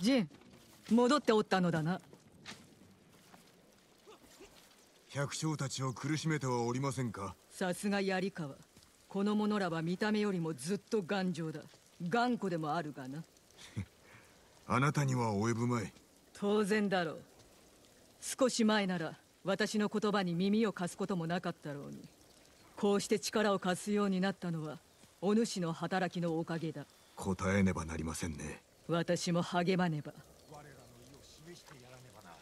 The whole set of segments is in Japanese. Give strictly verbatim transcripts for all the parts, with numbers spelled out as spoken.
ジン、戻っておったのだな。 百姓たちを苦しめてはおりませんか。 さすが槍川。この者らは見た目よりもずっと頑丈だ。頑固でもあるがな。 あなたには及ぶまい。 当然だろう。少し前なら私の言葉に耳を貸すこともなかったろうに。こうして力を貸すようになったのはお主の働きのおかげだ。 答えねばなりませんね。 私も励まねば。 我らの意を示してやらねばな。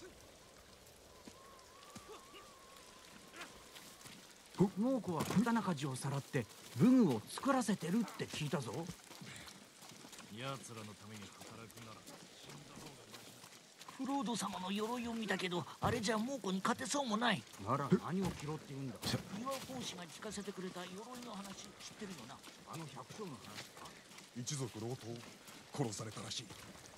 猛虎は刀鍛冶をさらって武具を作らせてるって聞いたぞ。 奴らのために働くなら死んだ方がマシだ。 クロード様の鎧を見たけど、あれじゃ猛虎に勝てそうもない。なら何を着ろって言うんだ。岩法師が聞かせてくれた鎧の話知ってるよな。あの百姓の話か。 一族老頭殺されたらしい。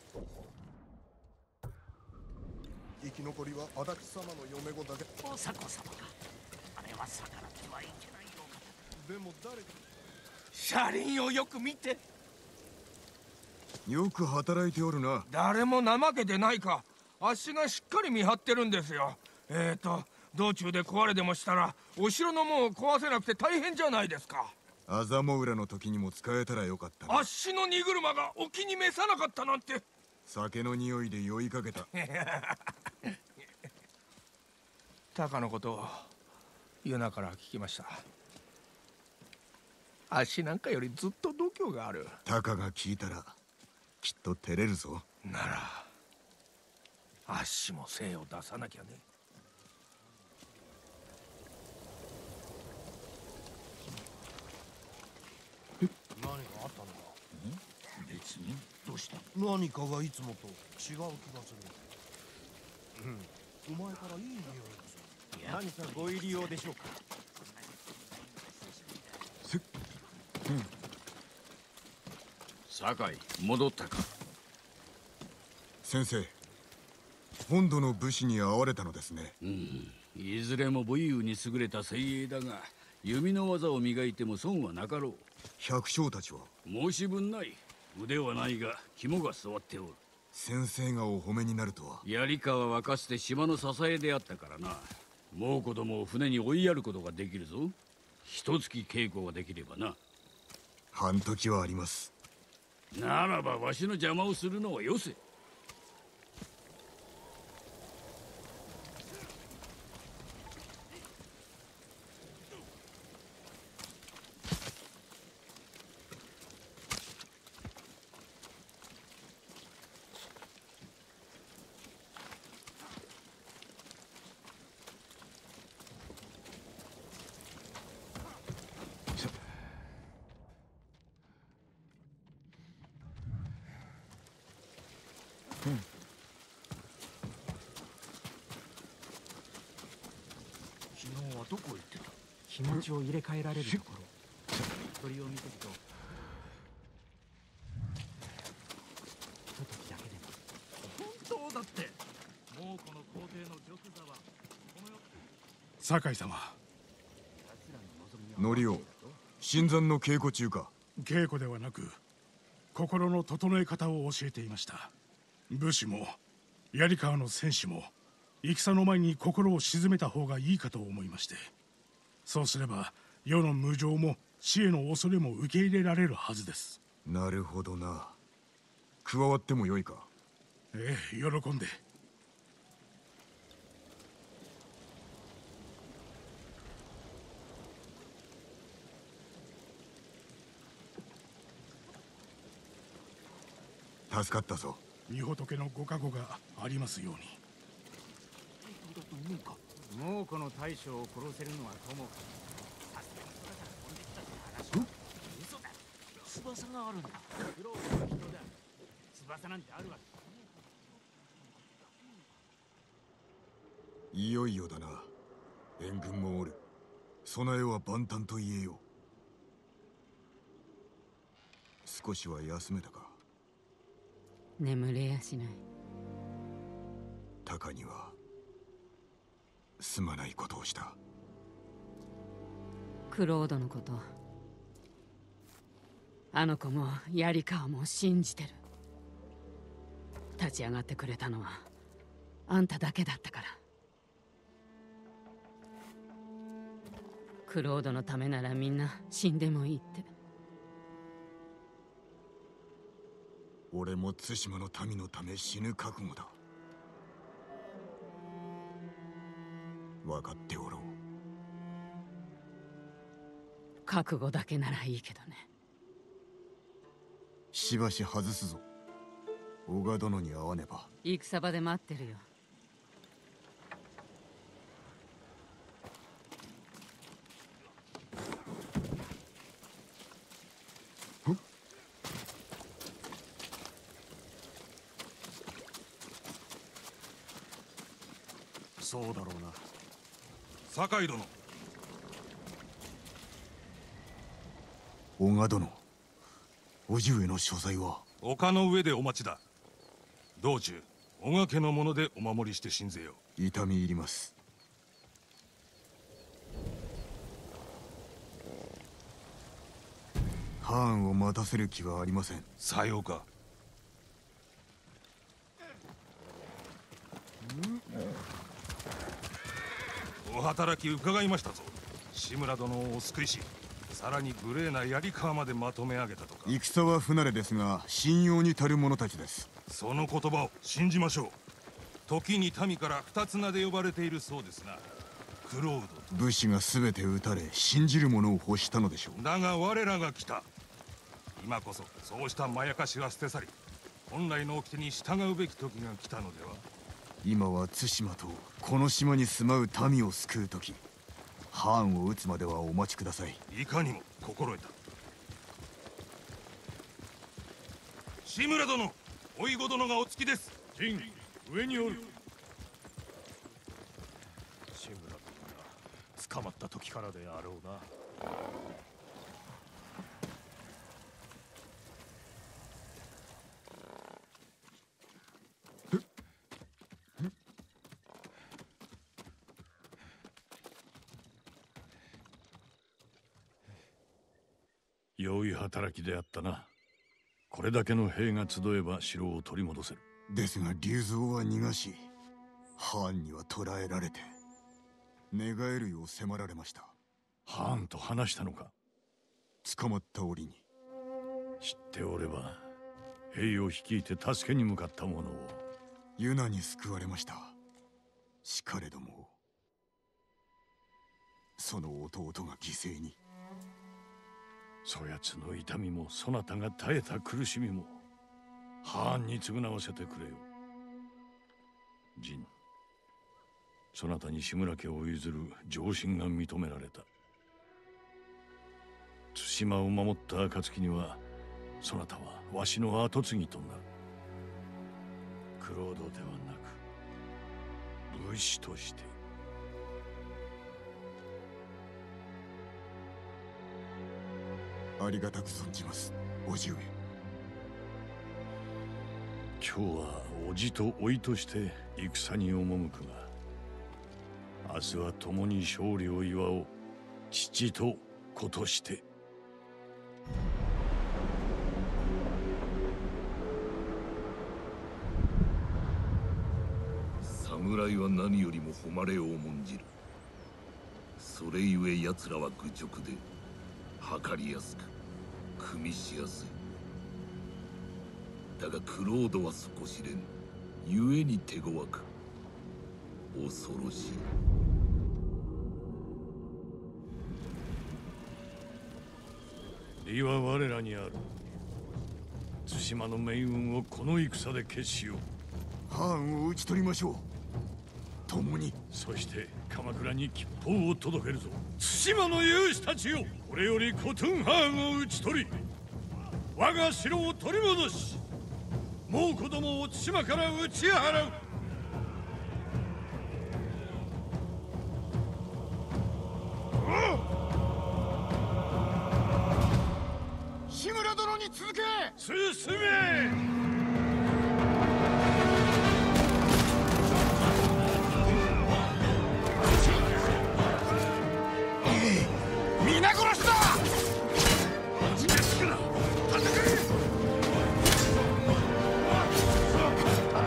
生き残りは足立様の嫁子だけ。 大迫様か。あれは逆らってはいけないのか。 でも誰か車輪をよく見て。 よく働いておるな。 誰も怠けてないか。足がしっかり見張ってるんですよ。えーと道中で壊れでもしたらお城の門を壊せなくて大変じゃないですか。 アザモウラの時にも使えたらよかったな。 あっしの荷車がお気に召さなかったなんて。 酒の匂いで酔いかけた。 タカのことをユナから聞きました。あっしなんかよりずっと度胸がある。 タカが聞いたらきっと照れるぞ。 ならあっしも精を出さなきゃね。 何かあったのか。 別に。どうした。 何かがいつもと違う気がする。うん、お前からいい匂いがする。 何かご入り用でしょうか。 せっ、うん、 酒井、戻ったか。 先生、本土の武士に会われたのですね。 うん、いずれも武勇に優れた精鋭だが、弓の技を磨いても損はなかろう。 百姓たちは申し分ない。腕はないが肝が据わっておる。 先生がお褒めになるとは。 槍川はかつて島の支えであったからな。猛虎どもを船に追いやることができるぞ。一月稽古ができればな。 半時はあります。 ならばわしの邪魔をするのはよせ。 昨日はどこ行ってた。気持ちを入れ替えられるところ。鳥を見てるとひとときだけでも。 本当だって。猛虎の皇帝の玉座はこの世。 酒井様、 ノリオ、新参の稽古中か。 稽古ではなく心の整え方を教えていました。武士も槍川の戦士も戦の前に心を鎮めた方がいいかと思いまして。そうすれば世の無常も死への恐れも受け入れられるはずです。 なるほどな。加わってもよいか。 ええ、喜んで。 助かったぞ。 御仏のご加護がありますように。 だと思うか。猛虎の大将を殺せるのはともかく、さすがに空から飛んできたって話は嘘だ。翼があるんだ。クローの人だ。翼なんてあるわけ。 いよいよだな。援軍もおる。備えは万端と言えよう。少しは休めたか。 眠れやしない。 タカにはすまないことをした。 クロードのこと、あの子も槍川も信じてる。 立ち上がってくれたのはあんただけだったから。クロードのためならみんな死んでもいいって。 俺も対馬の民のため死ぬ覚悟だ。分かっておろう。 覚悟だけならいいけどね。 しばし外すぞ。小賀殿に会わねば。 戦場で待ってるよ。 そうだろうな。 酒井殿。 小賀殿、叔父上の所在は？ 丘の上でお待ちだ。道中小賀家のものでお守りして信ぜよう。痛み入ります。ハーンを待たせる気はありません。 さようか。お働き伺いましたぞ。志村殿をお救いし、さらに無礼な槍川までまとめ上げたとか。 戦は不慣れですが信用に足る者たちです。 その言葉を信じましょう。時に民から二つ名で呼ばれているそうですな。クロードと。 武士が全て撃たれ信じる者を欲したのでしょう。 だが我らが来た。今こそそうしたまやかしは捨て去り、本来の掟に従うべき時が来たのでは。 今は対馬とこの島に住まう民を救う時。ハーンを撃つまではお待ちください。 いかにも心得た。志村殿、おいご殿がお着きです。 陣、上におる。志村殿が捕まった時からであろうな。 良い働きであったな。これだけの兵が集えば城を取り戻せる。 ですが竜蔵は逃がし、ハーンには捕らえられて寝返るよう迫られました。 ハーンと話したのか？ 捕まった折に。 知っておれば兵を率いて助けに向かった者を。 ユナに救われました。しかれどもその弟が犠牲に。 そやつの痛みもそなたが耐えた苦しみもハーンに償わせてくれよ。ジン、そなたに志村家を譲る上申が認められた。対馬を守った暁にはそなたはわしの跡継ぎとなる。クロードではなく武士として。 ありがたく存じます、叔父上。 今日は叔父と甥として戦に赴くが、明日は共に勝利を祝おう。父と子として。 侍は何よりも誉れを重んじる。それゆえ奴らは愚直で測りやすく組みしやすい。だがクロードは底知れぬ。故に手強く恐ろしい。 利は我らにある。対馬の命運をこの戦で決しよう。 ハーンを討ち取りましょう。共に。 そして鎌倉に吉報を届けるぞ。対馬の勇士たちよ、これよりコトゥンハーンを討ち取り、我が城を取り戻し、猛虎どもを対馬から打ち払う。 志村殿に続け。 進め。 皆殺しだ。戦え。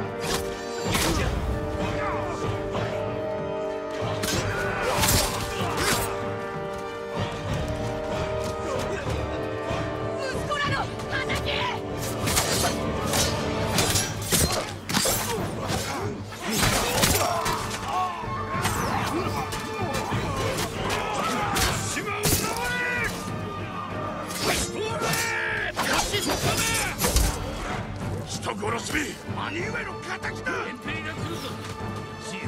兄上の敵だ。 遠兵が来るぞ。シーズン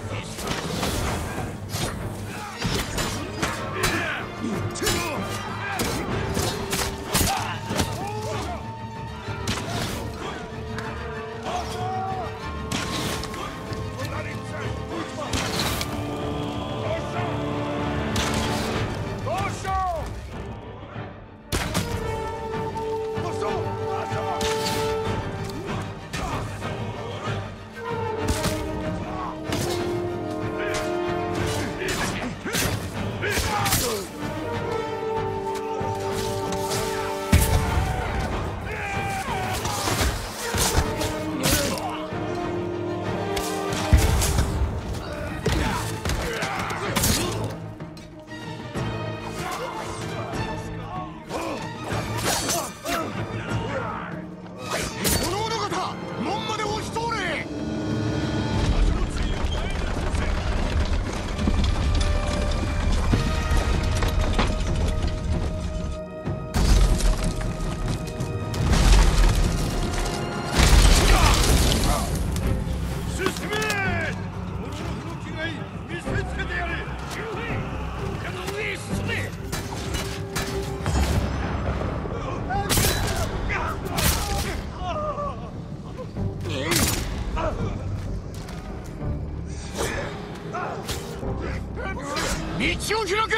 道を開け。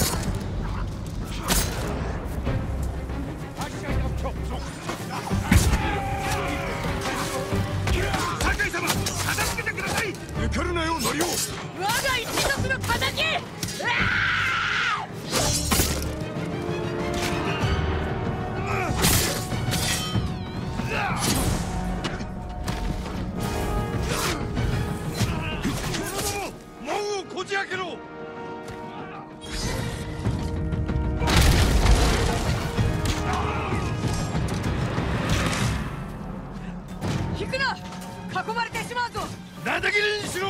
酒井様、片付けてください。抜けるなよ、ノリオ。 我が一族の敵。 門をこじ開けろ。 引くな。囲まれてしまうぞ。 なだ切りにしろ。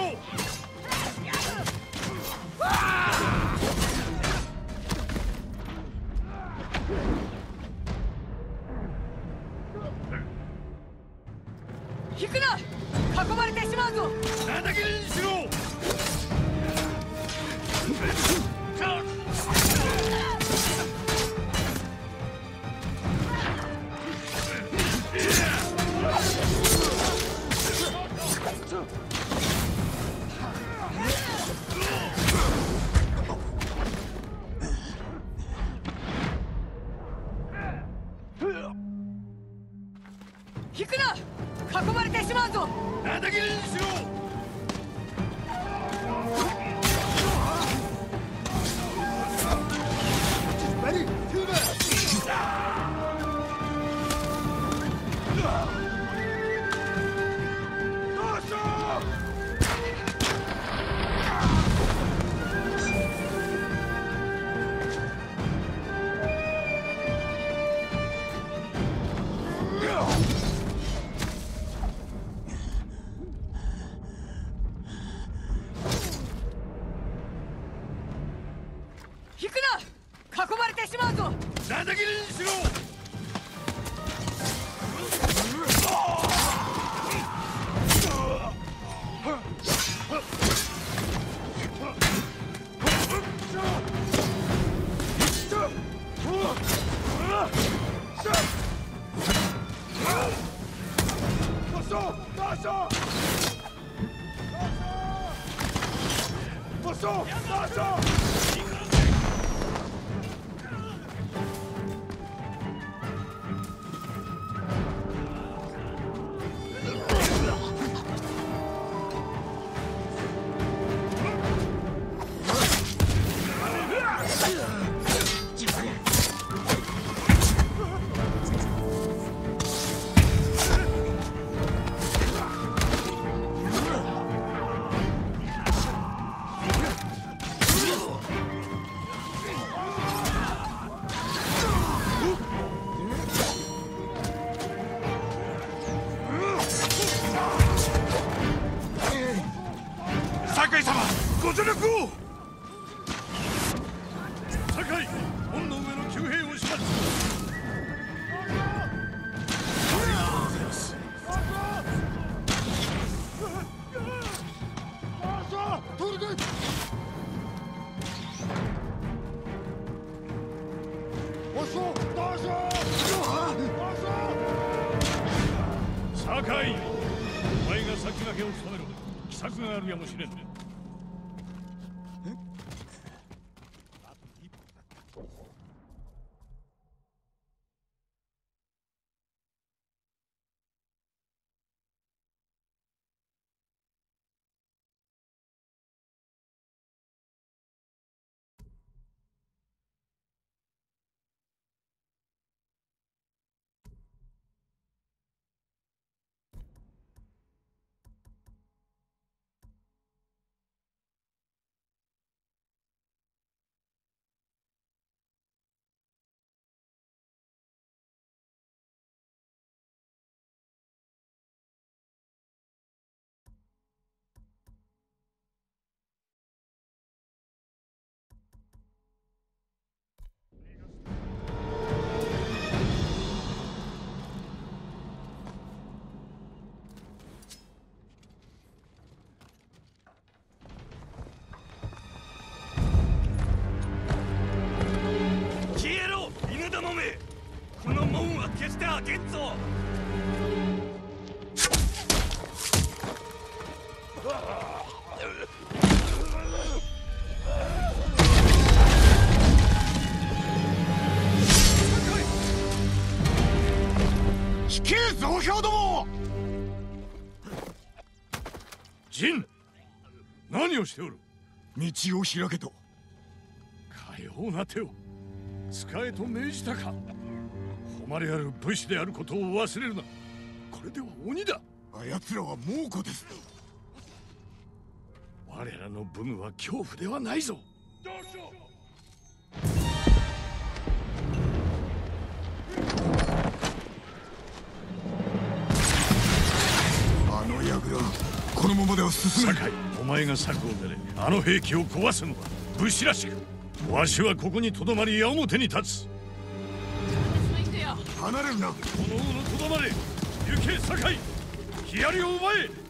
引くな。囲まれてしまうぞ。 なだ切りにしろ。 引くな。囲まれてしまうぞ。 なだ切りにしろ。 引くな。囲まれてしまうぞ。 なだ切りにしろ。酒井様、ご助力を。酒井、門の上の急兵を始末。ありがとうございます。 酒井、お前が先駆けを務めろ。奇策があるやもしれんね。 この門は決して開けんぞ。 引け増票ども。 ジン、何をしておる。 道を開けと。 かような手を使えと命じたか。誉れある武士であることを忘れるな。これでは鬼だ。 あやつらは猛虎です。 我らの武具は恐怖ではないぞ。どうしよう。 あの櫓、このままでは進めない。 酒井、お前が策を練れ。あの兵器を壊すのは武士らしく。わしはここにとどまり矢面に立つ。 離れるな。 この王のとどまれ。行け酒井、ヒアリを奪え。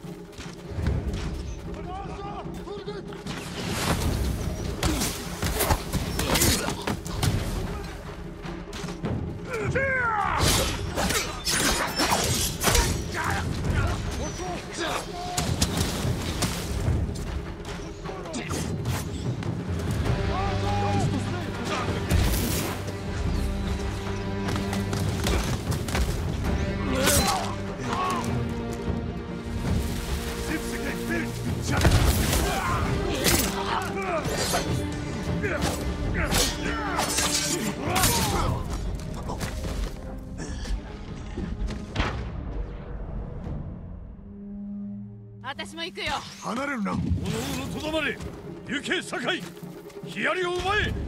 私も行くよ。 離れるな。 この王のとどまれ。行け酒井、ヒアリを奪え。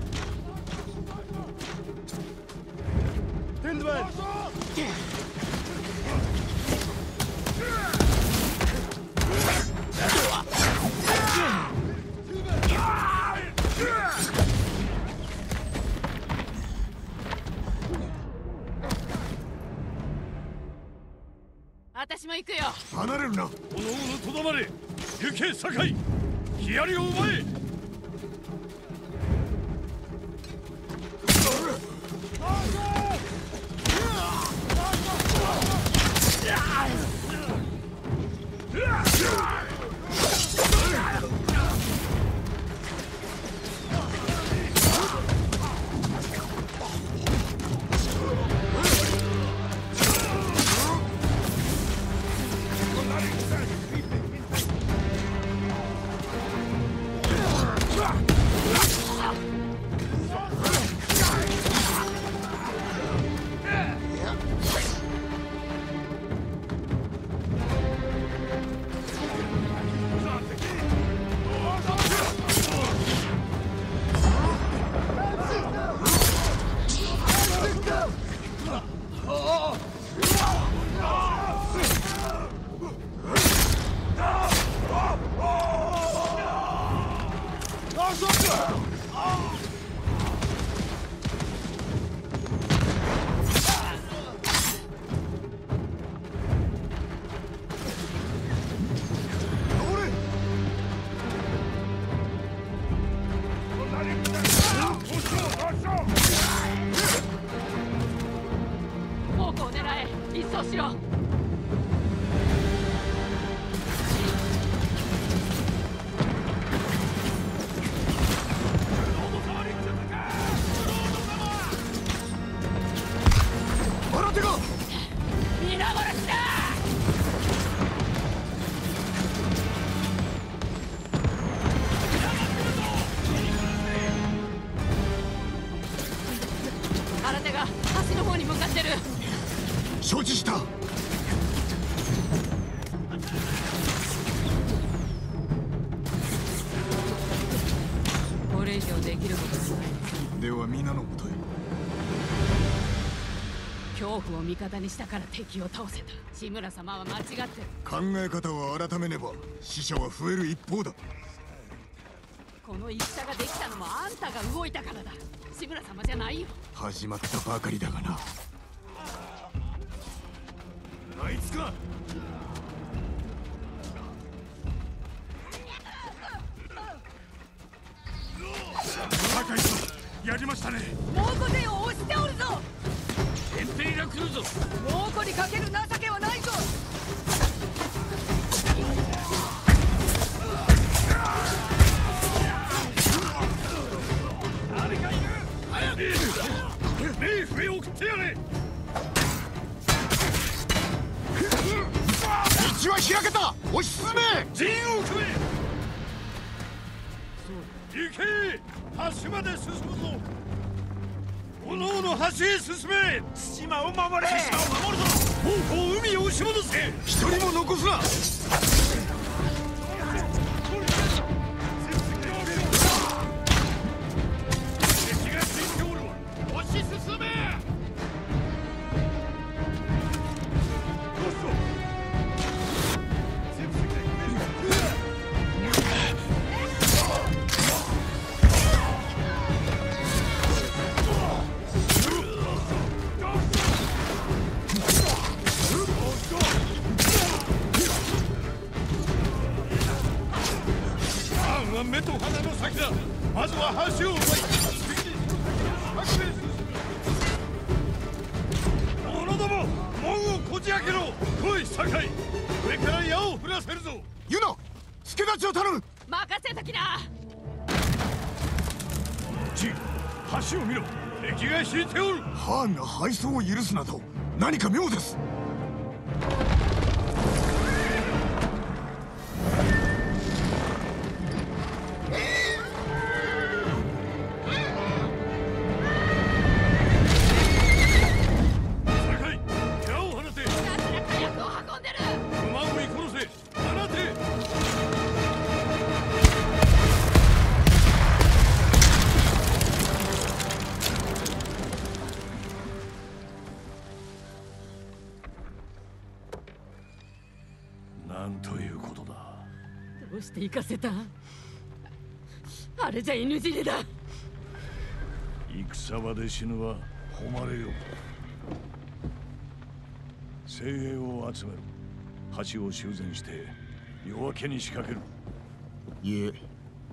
天度前。 私も行くよ。 離れるな。 この王のとどまれ。行け酒井、ヒアリを奪え。 動しろ。 新手が皆殺しだ。新手が橋の方に向かってる。 承知した。 これ以上できることはない。 では皆のもとへ。 恐怖を味方にしたから敵を倒せた。志村様は間違ってる。 考え方を改めねば死者は増える一方だ。 この戦ができたのもあんたが動いたからだ。志村様じゃないよ。 始まったばかりだがな。あいつか。 酒井さん、やりましたね。 猛虎勢を押しておるぞ。 天兵が来るぞ。 猛虎にかける情けはないぞ。 誰かいる。早く命笛を送ってやれ。 道は開けた。押し進め。 陣を組め。行け。橋まで進むぞ。おのおの橋へ進め。対馬を守れ。対馬を守るぞ。猛虎を海へ押し戻せ。 一人も残すな。 敵がついておるわ。押し進め。目と鼻の先だ。まずは橋を奪い者ども、門をこじ開けろ。来い酒井、上から矢を降らせるぞ。 ユナ、助立ちを頼む。 任せときな。 ジン、橋を見ろ。敵が引いておる。 ハーンが敗走を許すなど何か妙です。 なんということだ。 どうして行かせた。あれじゃ犬死にだ。 戦場で死ぬは誉れよ。精鋭を集める。橋を修繕して夜明けに仕掛ける。 いえ、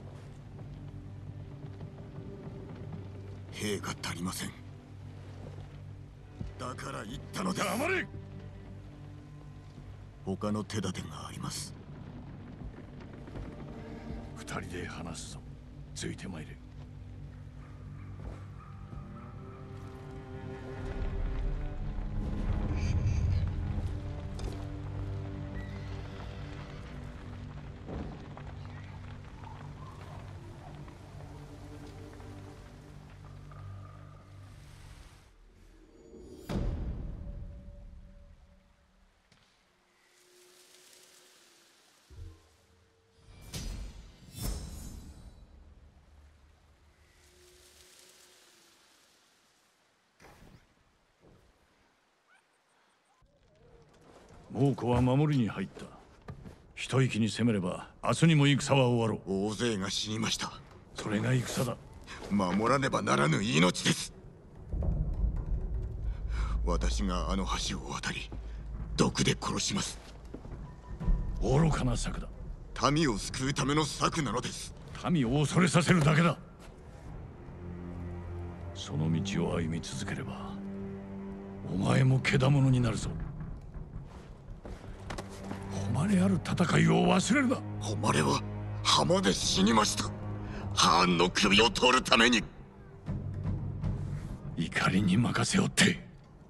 兵が足りません。だから言ったのだ。 黙れ。 他の手立てがあります。 二人で話すぞ。ついてまいれ。猛虎は守りに入った。一息に攻めれば明日にも戦は終わろう。大勢が死にました。 それが戦だ。 守らねばならぬ命です。私があの橋を渡り毒で殺します。 愚かな策だ。 民を救うための策なのです。 民を恐れさせるだけだ。その道を歩み続ければお前もけだものになるぞ。 誉れある戦いを忘れるな。 誉れは浜で死にました。ハーンの首を取るために。 怒りに任せよって。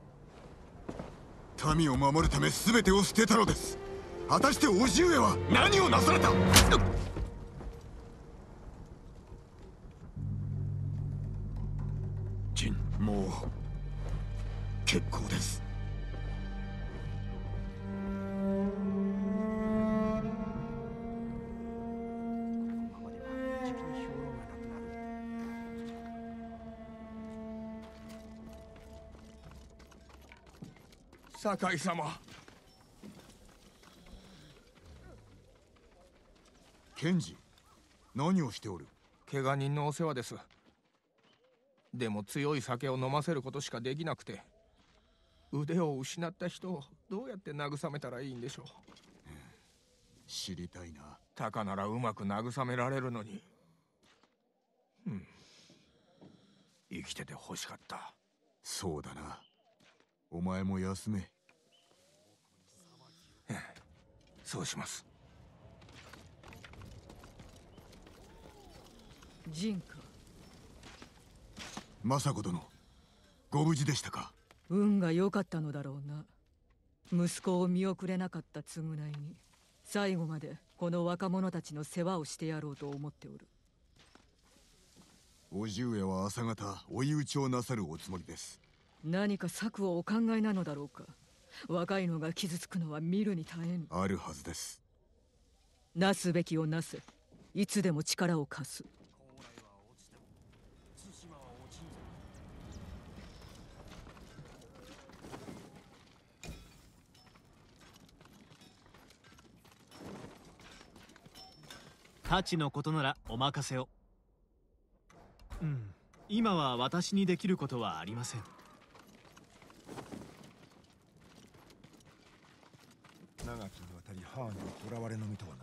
民を守るため全てを捨てたのです。果たして叔父上は何をなされた？ ジン、 もう結構です。 酒井様。 検事、何をしておる？ 怪我人のお世話です。でも強い酒を飲ませることしかできなくて、腕を失った人をどうやって慰めたらいいんでしょう。 知りたいな。 たかならうまく慰められるのに。うん、生きてて欲しかった。 そうだな。お前も休め。 ええ、そうします。 陣か。 政子殿、ご無事でしたか？ 運が良かったのだろうな。息子を見送れなかった償いに、最後までこの若者たちの世話をしてやろうと思っておる。 叔父上は朝方追い打ちをなさるおつもりです。 何か策をお考えなのだろうか。若いのが傷つくのは見るに耐えぬ。 あるはずです。 なすべきをなせ。いつでも力を貸す。 価値のことならお任せを。うん、今は私にできることはありません。 長きにわたりハーンの囚われの身とはな。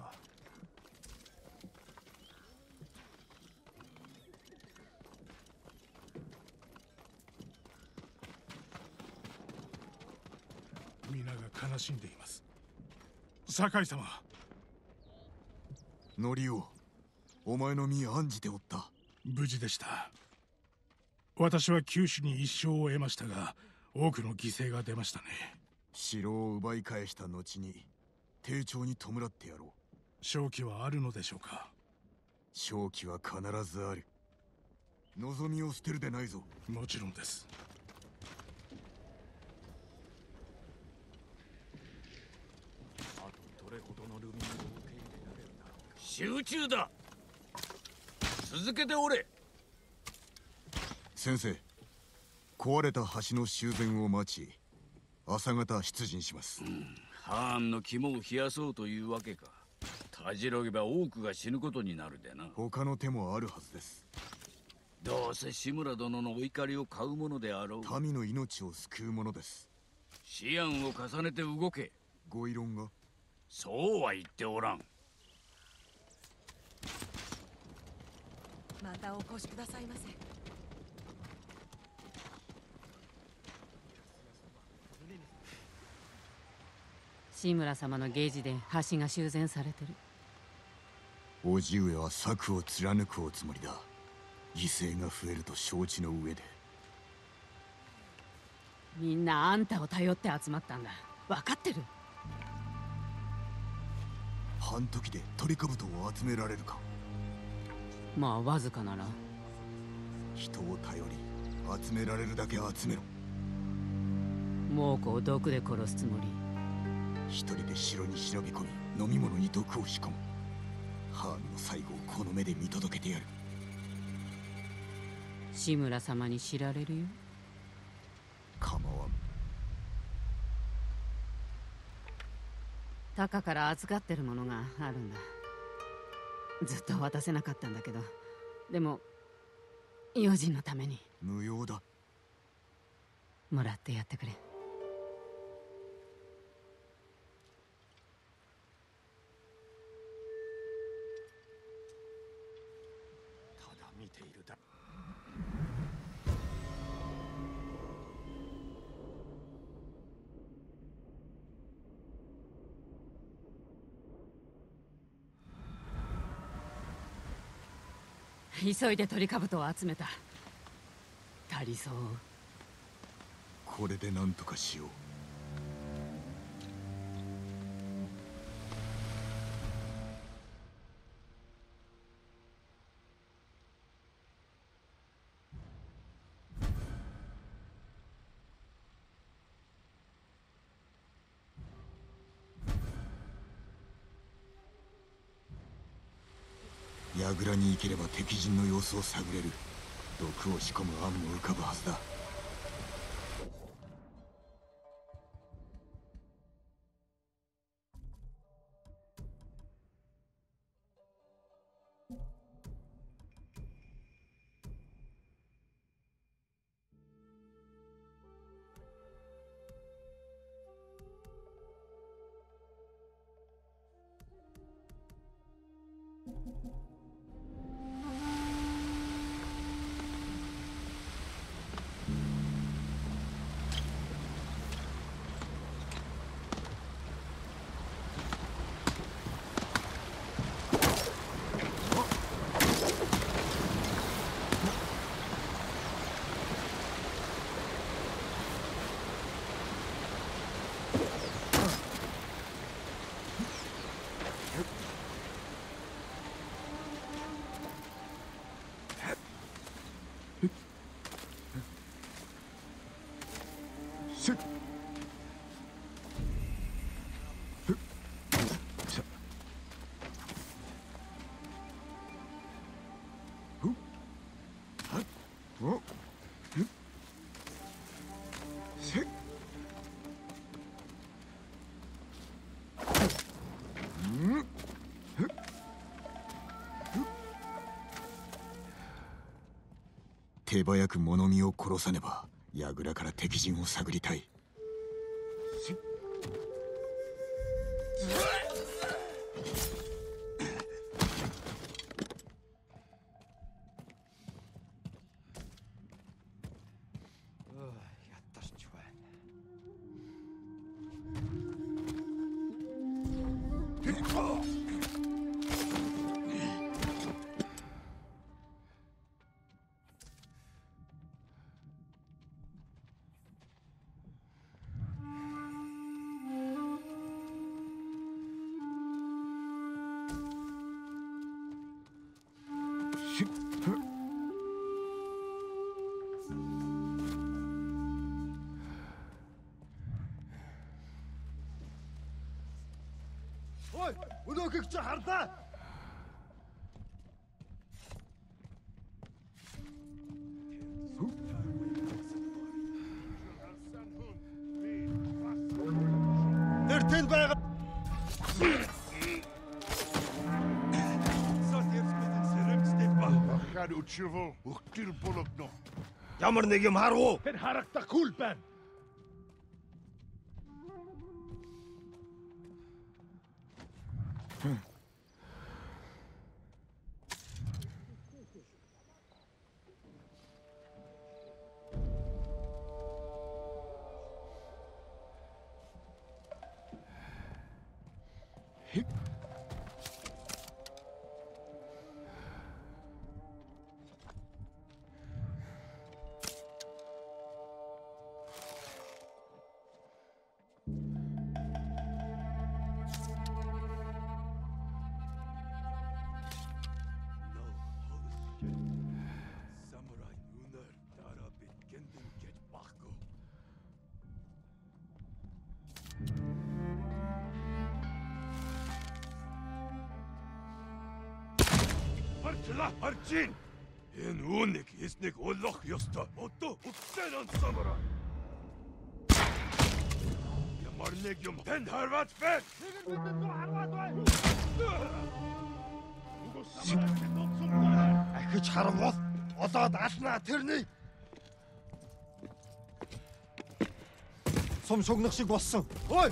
皆が悲しんでいます。酒井様。 ノリオ、お前の身案じておった。 無事でした。私は九死に一生を得ましたが、多くの犠牲が出ましたね。 城を奪い返した後に丁重に弔ってやろう。 勝機はあるのでしょうか？ 勝機は必ずある。望みを捨てるでないぞ。 もちろんです。 あとどれほどのルミンを受け入れられるだろうか。集中だ。続けておれ。 先生、壊れた橋の修繕を待ち、朝方出陣します。 うん、ハーンの肝を冷やそうというわけか。たじろげば多くが死ぬことになるでな。 他の手もあるはずです。 どうせ志村殿のお怒りを買うものであろう。 民の命を救うものです。 思案を重ねて動け。 ご異論が？ そうは言っておらん。 またお越しくださいませ。志村様の芸事で橋が修繕されてる。 叔父上は策を貫くおつもりだ。犠牲が増えると承知の上で。 みんなあんたを頼って集まったんだ。分かってる？ 半時でトリカブトを集められるか？ まあわずかなら。 人を頼り集められるだけ集めろ。 猛虎を毒で殺すつもり？ 一人で城に忍び込み飲み物に毒を仕込む。ハーンの最後をこの目で見届けてやる。 志村様に知られるよ。 構わん。 タカから預かってるものがあるんだ。ずっと渡せなかったんだけど、でも用心のために。 無用だ。 もらってやってくれ。 ただ見ているだ。 急いで鳥かぶとを集めた。足りそう。 これで何とかしよう。櫓に行ければ敵陣の様子を探れる。毒を仕込む案も浮かぶはずだ。手早く物見を殺さねば櫓から敵陣を探りたい。 Ой, өнөөхийг чи харлаа. Тэр тэнд байгаа. Ахаар өчрөө өгтөр болгоно. Ямар нэг юм харав уу? Тэр харагдахгүй л байна. Арчин энэ үүнийг эснийг олох ёстой. Одоо үтсэн ансамара. Ямар нэг юм тэнд харваад байна. Нэг нь бид харваад байна. Ахиж харвал олоод алнаа тэрний. Сум шогнох шиг болсон. Ой!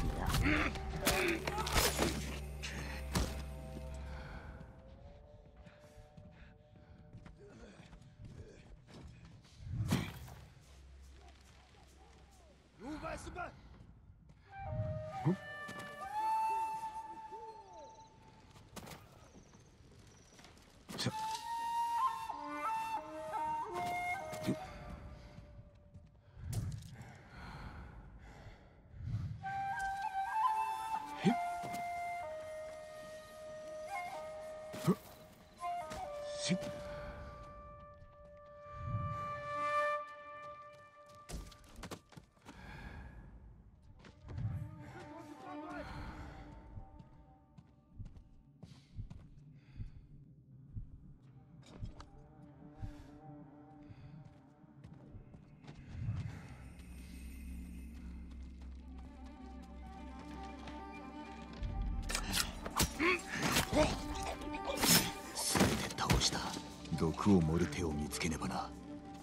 毒を盛る手を見つけねばな。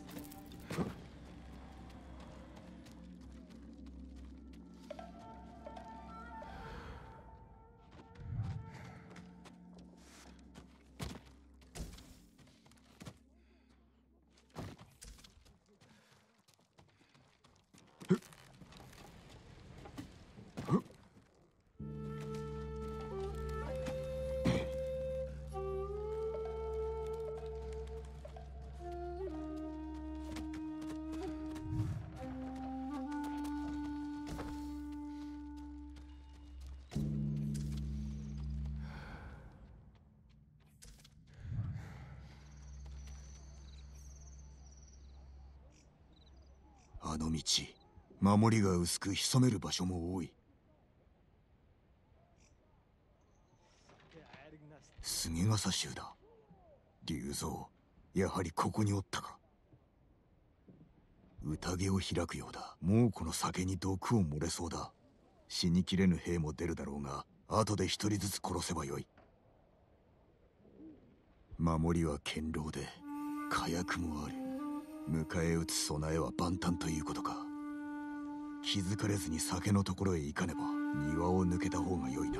あの道、守りが薄く潜める場所も多い。杉笠衆だ。竜蔵、やはりここにおったか。宴を開くようだ。もうこの酒に毒を漏れそうだ。死にきれぬ兵も出るだろうが、後で一人ずつ殺せばよい。守りは堅牢で火薬もある。迎え撃つ備えは万端ということか。気づかれずに酒のところへ行かねば庭を抜けた方がよいな。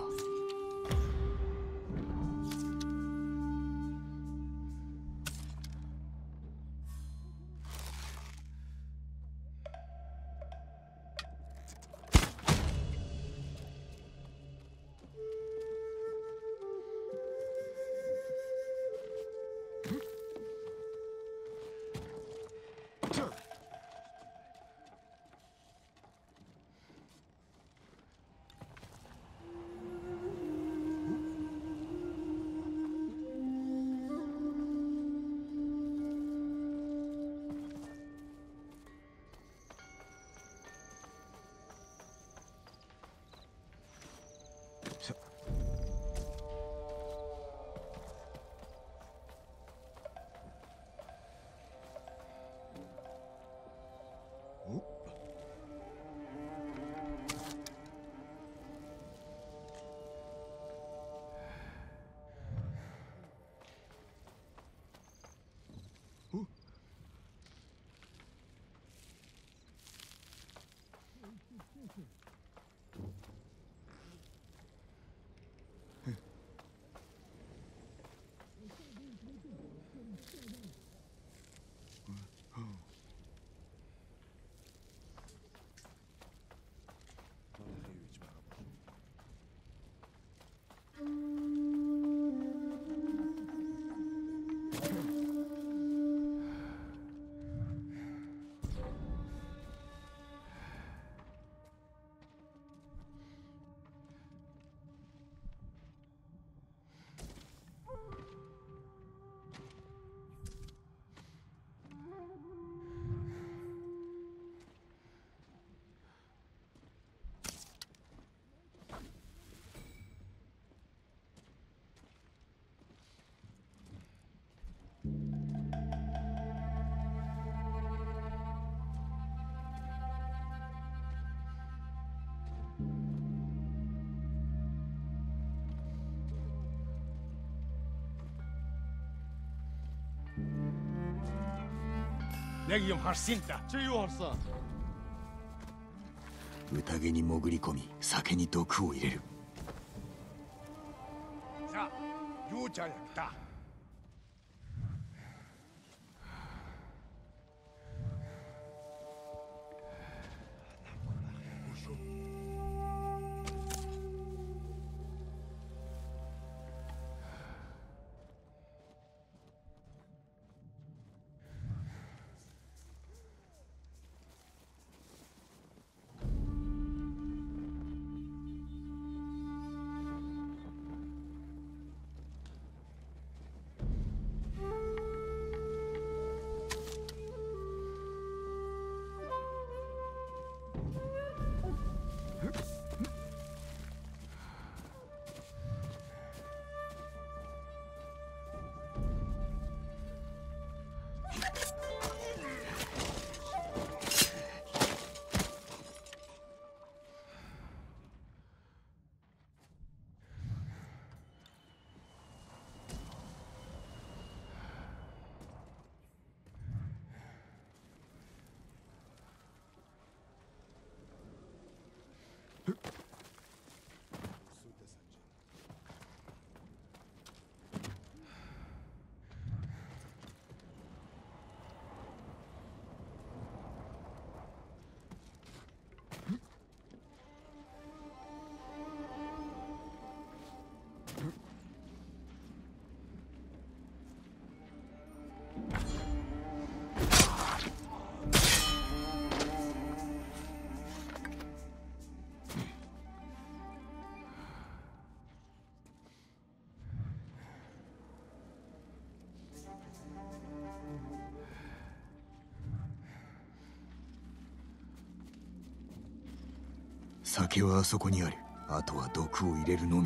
宴に潜り込み酒に毒を入れる。 酒はあそこにある。あとは毒を入れるのみ。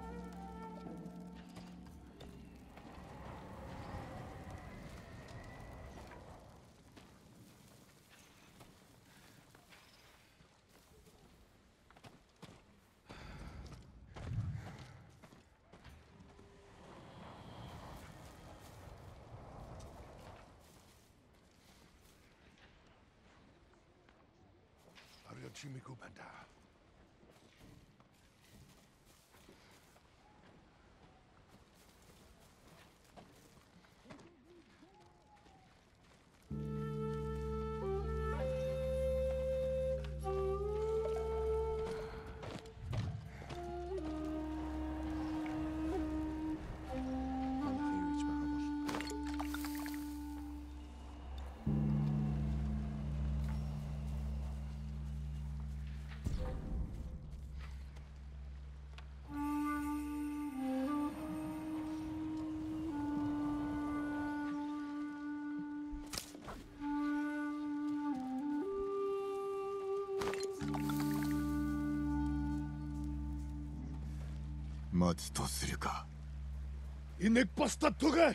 待つとするか。 Il n'est pas statturé.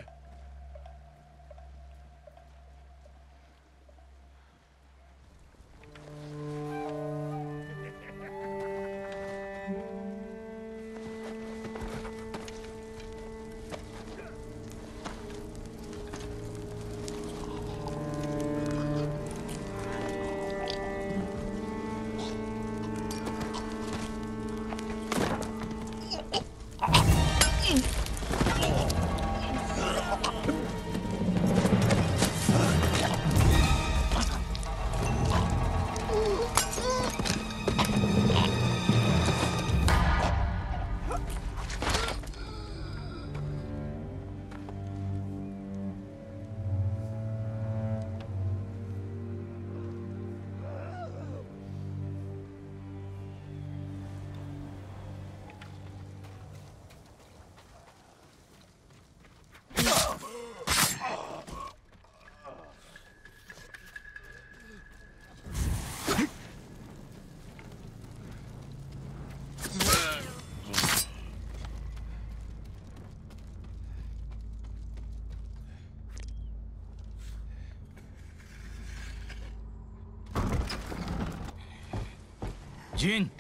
ジン。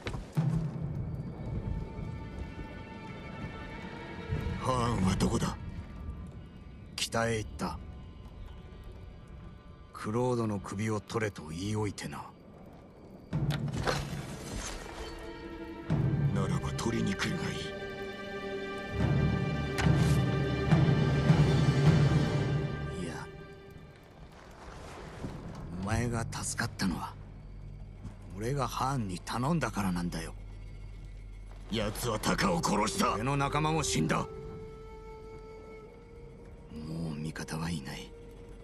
ハーンはどこだ？北へ行った。クロードの首を取れと言いおいてな。ならば取りに来るがいい。いや、お前が助かったのは俺がハーンに頼んだからなんだよ。奴はタカを殺した。俺の仲間も死んだ。もう味方はいない。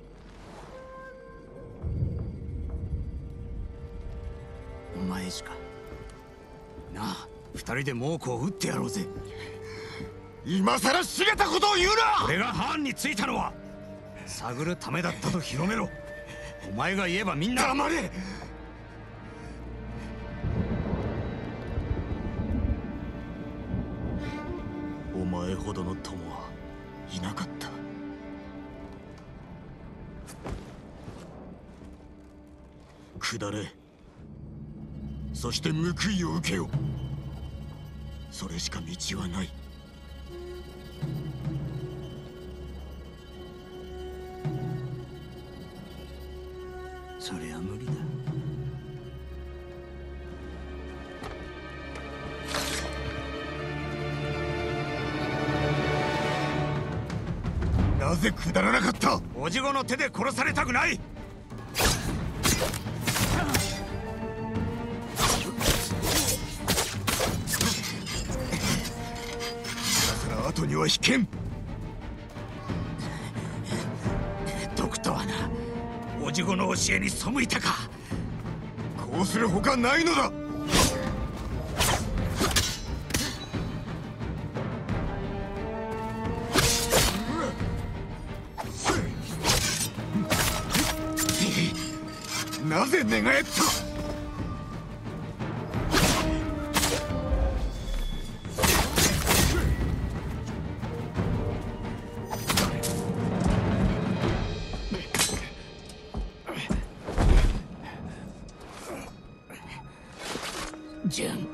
お前しか。なあ、二人で猛虎を撃ってやろうぜ。今さらしげたことを言うな。俺がハーンについたのは探るためだったと広めろ。お前が言えばみんな。黙れ。お前ほどの友はいなかった。下れ。そして報いを受けよ。それしか道はない。それは無理だ。なぜくだらなかった？おじごの手で殺されたくない。後には引けん。毒とはな、おじごの教えに背いたか。こうするほかないのだ。なぜ寝返った？ ジェン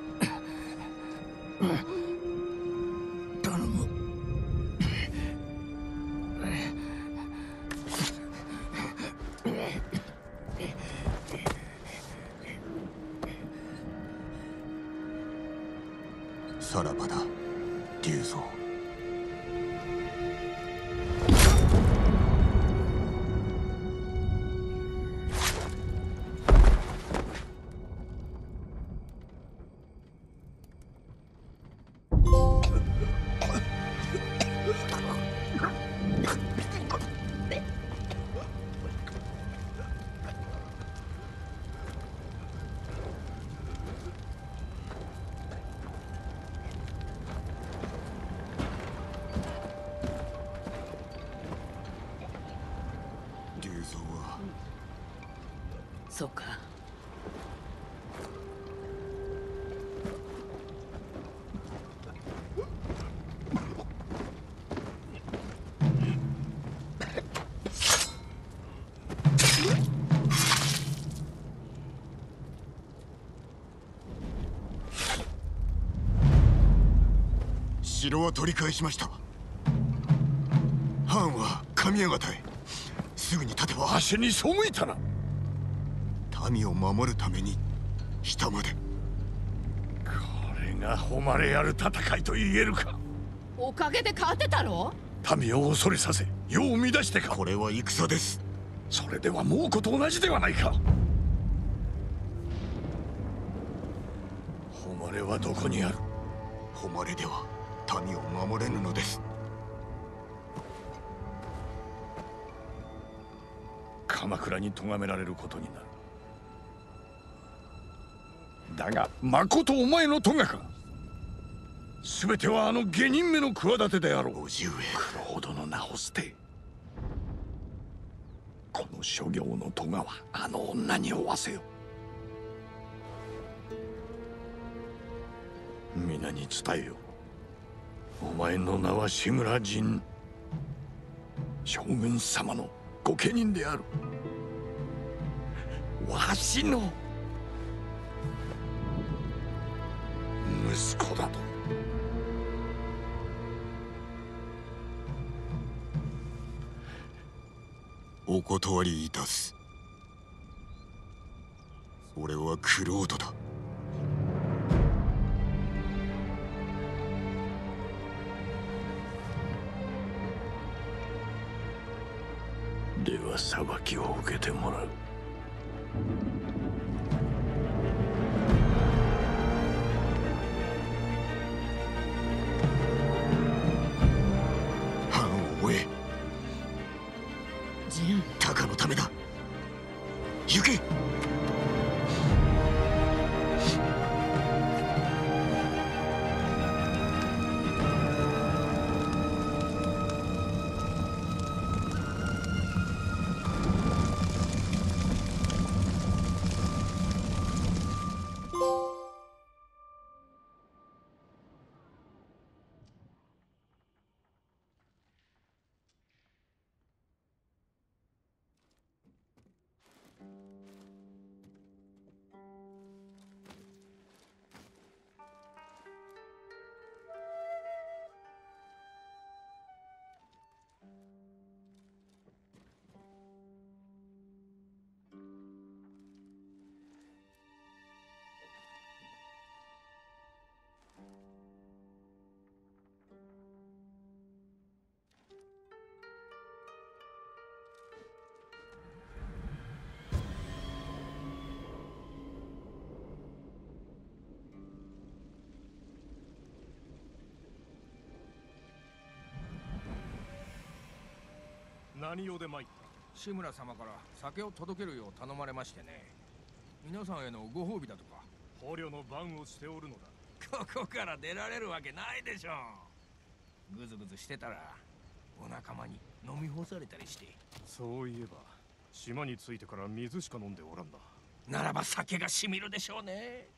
頼む。さらばだ竜蔵。竜蔵はそうか。 城は取り返しました。藩は神谷方へ。すぐに立てば。 足に背いたな。 民を守るために下まで。 これが誉れある戦いと言えるか。 おかげで勝てたろ。 民を恐れさせ世を乱してか。 これは戦です。 それでは猛虎と同じではないか。誉れはどこにある。 誉れでは民を守れぬのです。 鎌倉に咎められることになる。だがまことお前の咎か。全てはあの下人めの企てであろう。 叔父上、 九郎殿の名を捨て、この諸行の咎はあの女に負わせよ。皆に伝えよ。お前の名は志村陣、将軍様の御家人である。わしの息子だと。 お断りいたす。俺は玄人だ。 では裁きを受けてもらう。 藩を追え。 ジン、 鷹のためだ。行け。 何用で参った。 志村様から酒を届けるよう頼まれましてね。皆さんへのご褒美だとか。 捕虜の番をしておるのだ。 ここから出られるわけないでしょう。ぐずぐずしてたらお仲間に飲み干されたりして。 そういえば島に着いてから水しか飲んでおらんな。 ならば酒がしみるでしょうね。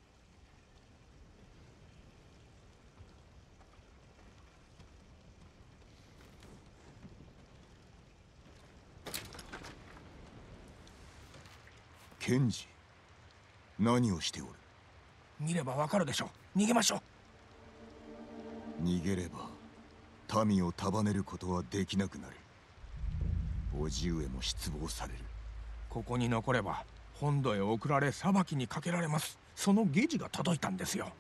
検事、何をしておる。 見ればわかるでしょう。逃げましょう。逃げれば民を束ねることはできなくなる。叔父上も失望される。 ここに残れば本土へ送られ裁きにかけられます。その下知が届いたんですよ。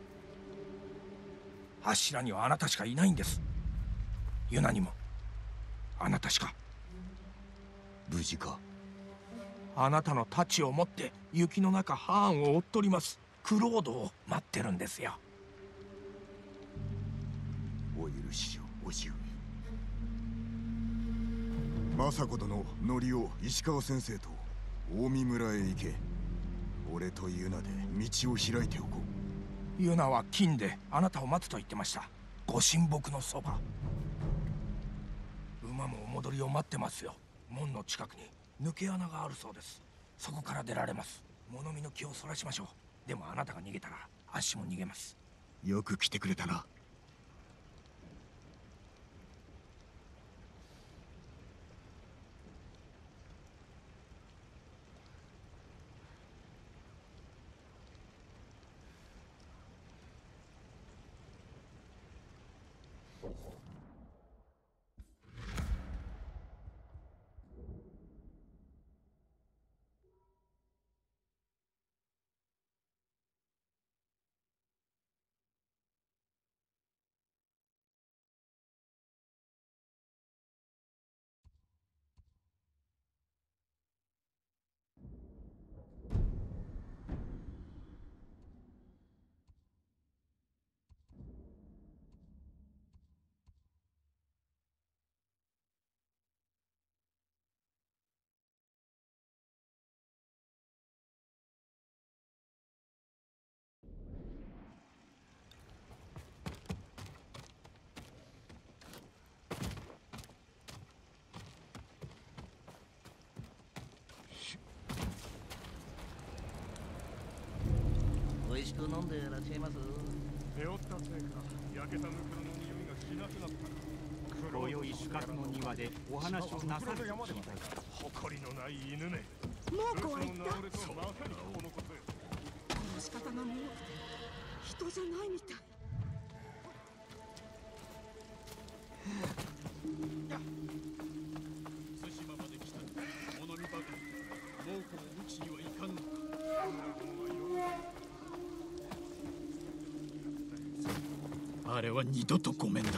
柱にはあなたしかいないんです。ユナにもあなたしか。 無事か。 あなたの太刀を持って雪の中ハーンを追っとります。クロードを待ってるんですよ。 お許しを叔父上。政子殿、則夫、石川先生と近江村へ行け。俺とユナで道を開いておこう。ユナは金であなたを待つと言ってました。ご神木のそば。馬もお戻りを待ってますよ。門の近くに抜け穴があるそうです。そこから出られます。物見の気をそらしましょう。でもあなたが逃げたらあっしも逃げます。 よく来てくれたな。 美味しく飲んでいらっしゃいます。 背負ったせいか焼けたぬくの匂いがしなくなった。 今宵主客の庭でお話をなさると聞いた。 誇りのない犬ね。 もうこう言った。 そうまさにこのことよ。 殺し方がもう人じゃないみたい。 対馬まで来た物見ばかり。猛虎を討ちにはいかんのか。あれは二度とごめんだ。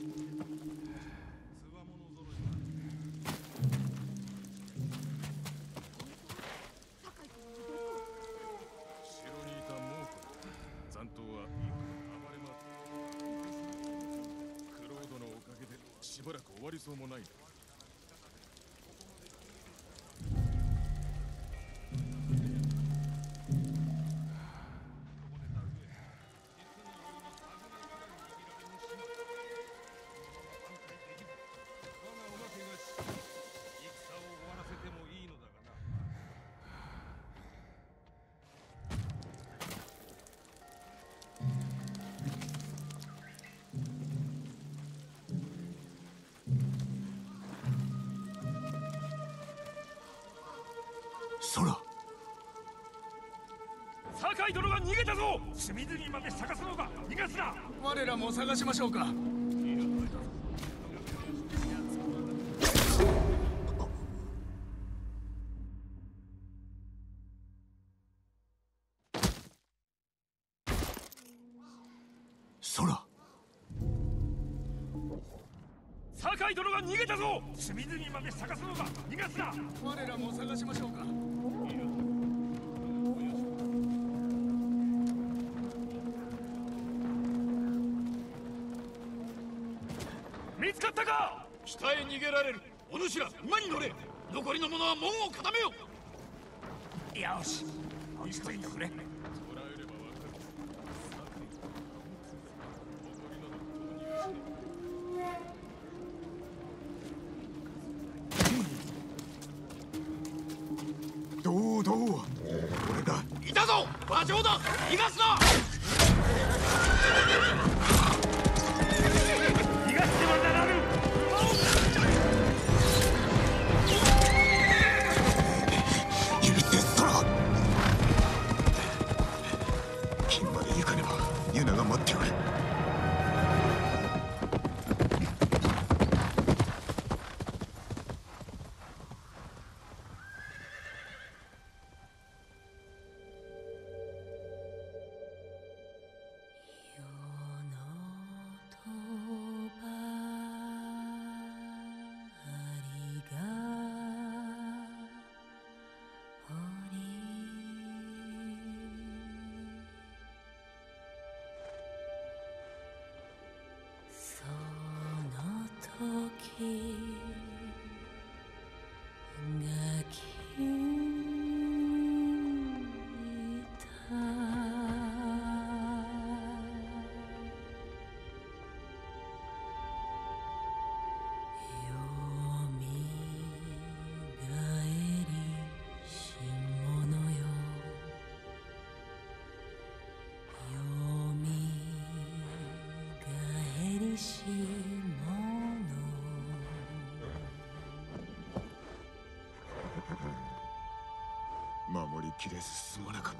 しばらく終わりそうもないな。 そら、 酒井殿が逃げたぞ。隅々まで探すのか。逃がすな。 我らも探しましょうか。 そら、 酒井殿が逃げたぞ。隅々まで探すのか。逃がすな。 我らも探しましょうか。 見つかったか。 北へ逃げられる。お主ら馬に乗れ。残りの者は門を固めよ。 よし、落ち着いてくれ。 どうどう、俺だ。 いたぞ、馬上だ。逃がすな。 逃がしてはならぬ。 許せ、そら。君守りきれずすまなかった。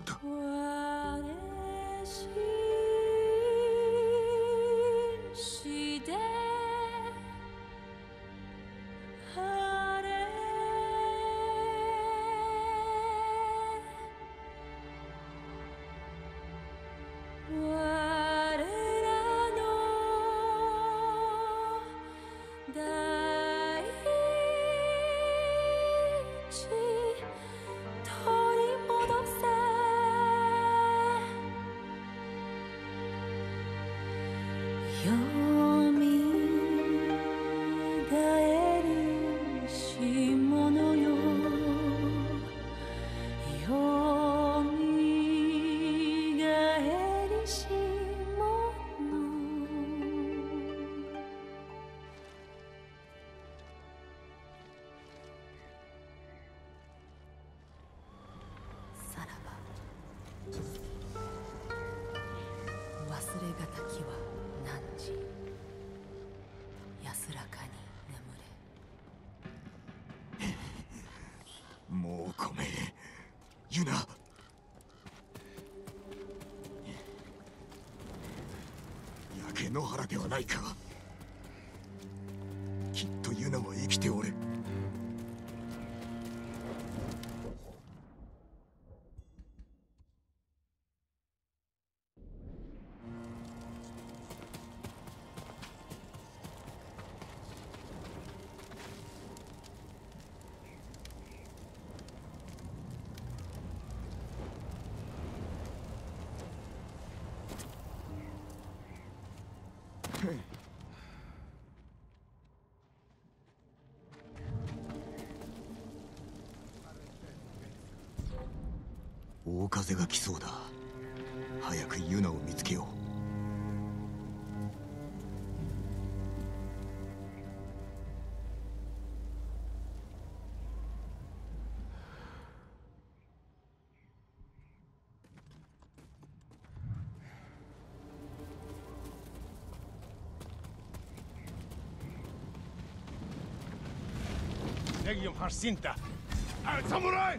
もうごめんユナ。焼け野原ではないか。きっとユナは生きておる。大風が来そうだ。早くユナを見つけよう。 Legium Harsinta! Al samurai!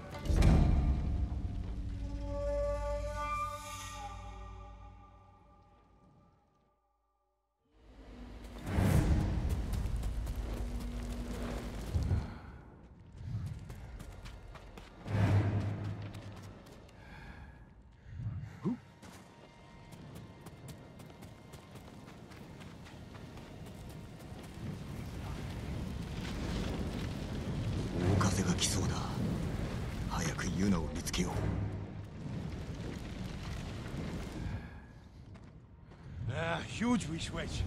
Huge wish wedge.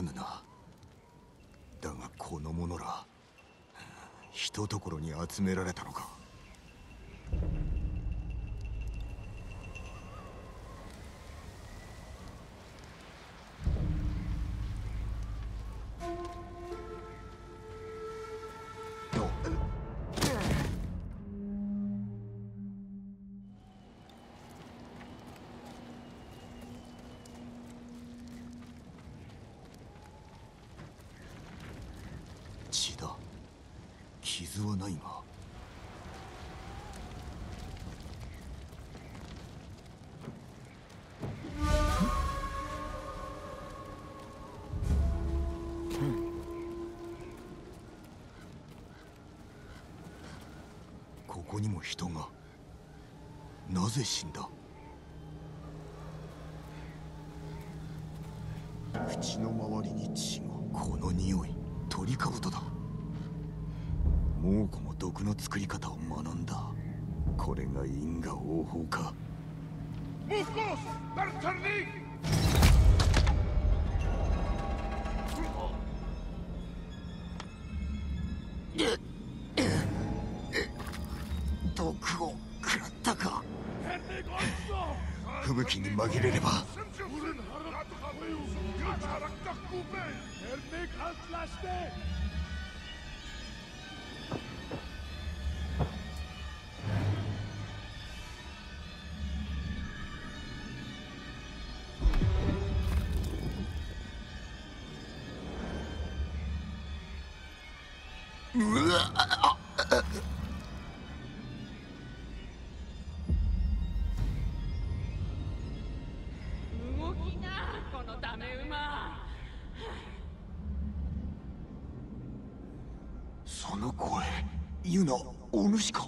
ぬな。だがこの者らひとところに集められたのか。血だ。傷はないが。ここにも人が。なぜ死んだ。口の周りに血が。この匂い、トリカブトだ。猛虎も毒の作り方を学んだ。これが因果応報か。毒を食らったか。吹雪に紛れれば。うわあ動きな、このダメ馬。 その声、ユナ、お主か。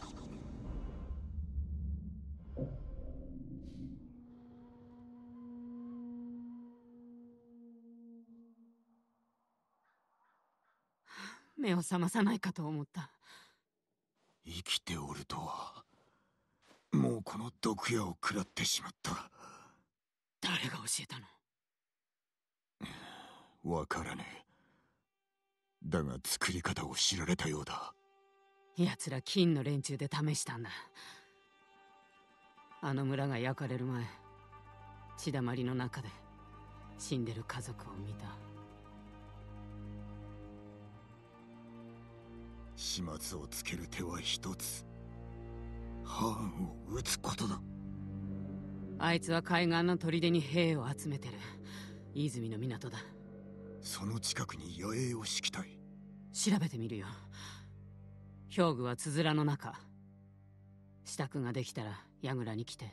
目を覚まさないかと思った。 生きておるとは。もうこの毒矢を食らってしまった。 誰が教えたの？ わからねえ。だが作り方を知られたようだ。 奴ら金の連中で試したんだ。あの村が焼かれる前、血だまりの中で死んでる家族を見た。 始末をつける手は一つ。ハーンを撃つことだ。 あいつは海岸の砦に兵を集めてる。泉の港だ。 その近くに野営を敷きたい。 調べてみるよ。兵具はつづらの中。支度ができたら櫓に来て。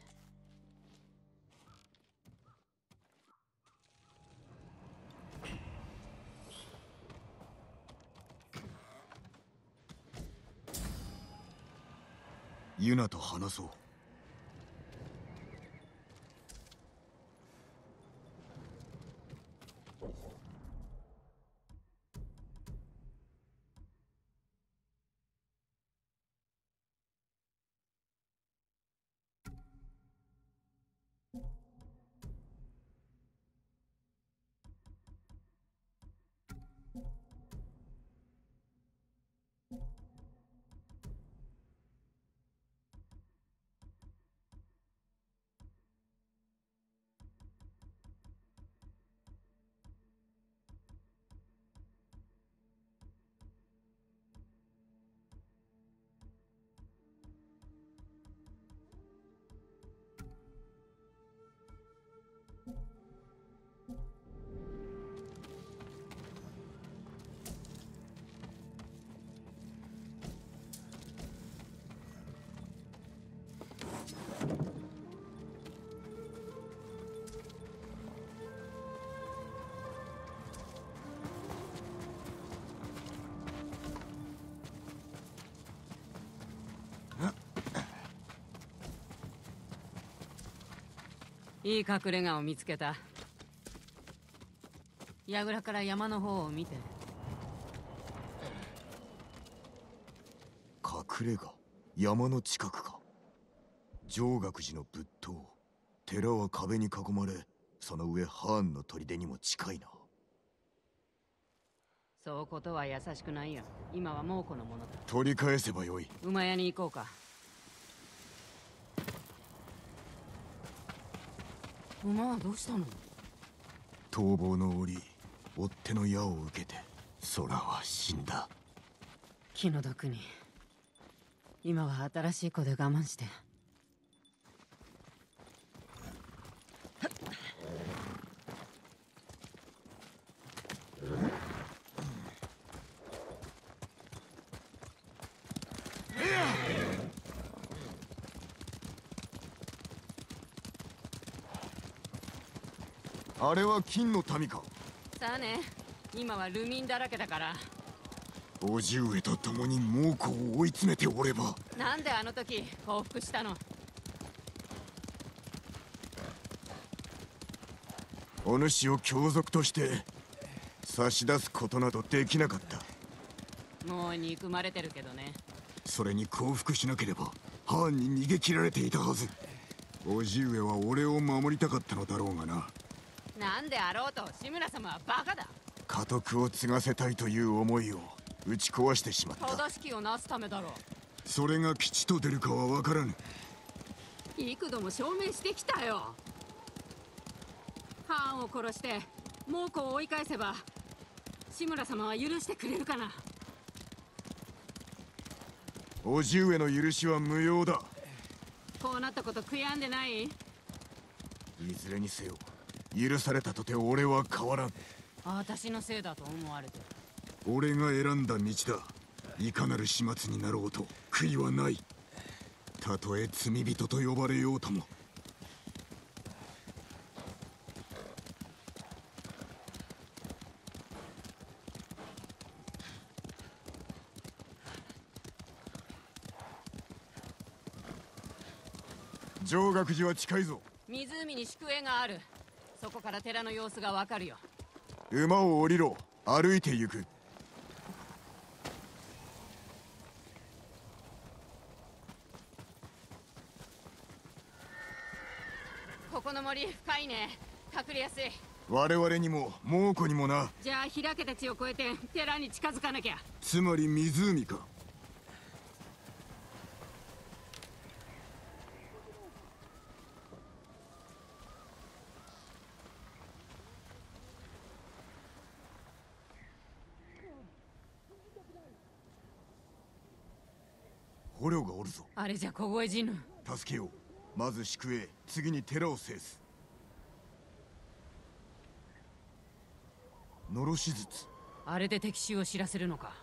ユナと話そう。 いい隠れ家を見つけた。櫓から山の方を見て。 隠れ家、山の近くか。上岳寺の仏塔。寺は壁に囲まれ、その上ハーンの砦にも近いな。 そうことは優しくないよ。今は猛虎のものだ。 取り返せばよい。 馬屋に行こうか。馬はどうしたの？ 逃亡の折、追っ手の矢を受けて空は死んだ。 気の毒に。今は新しい子で我慢して。 あれは金の民か。 さあね、今はルミンだらけだから。 叔父上と共に猛虎を追い詰めておれば。 なんであの時降伏したの？ お主を凶賊として差し出すことなどできなかった。 もう憎まれてるけどね。 それに降伏しなければハーンに逃げ切られていたはず。叔父上は俺を守りたかったのだろうがな。 なんであろうと志村様はバカだ。 家督を継がせたいという思いを打ち壊してしまった。 正しきをなすためだろう。 それが吉と出るかは分からぬ。 幾度も証明してきたよ。ハーンを殺して猛虎を追い返せば志村様は許してくれるかな。 叔父上の許しは無用だ。 こうなったこと悔やんでない？ いずれにせよ許されたとて俺は変わらん。 私のせいだと思われてる。 俺が選んだ道だ。いかなる始末になろうと悔いはない。たとえ罪人と呼ばれようとも。上学寺は近いぞ。 湖に宿営がある。そこから寺の様子がわかるよ。 馬を降りろ。歩いて行く。 ここの森深いね。隠れやすい。 我々にも猛虎にもな。 じゃあ開けた地を越えて寺に近づかなきゃ。 つまり湖か。捕虜がおるぞ。 あれじゃ凍え死ぬ。 助けよう。まず宿営、次に寺を制す。のろし術。 あれで敵襲を知らせるのか。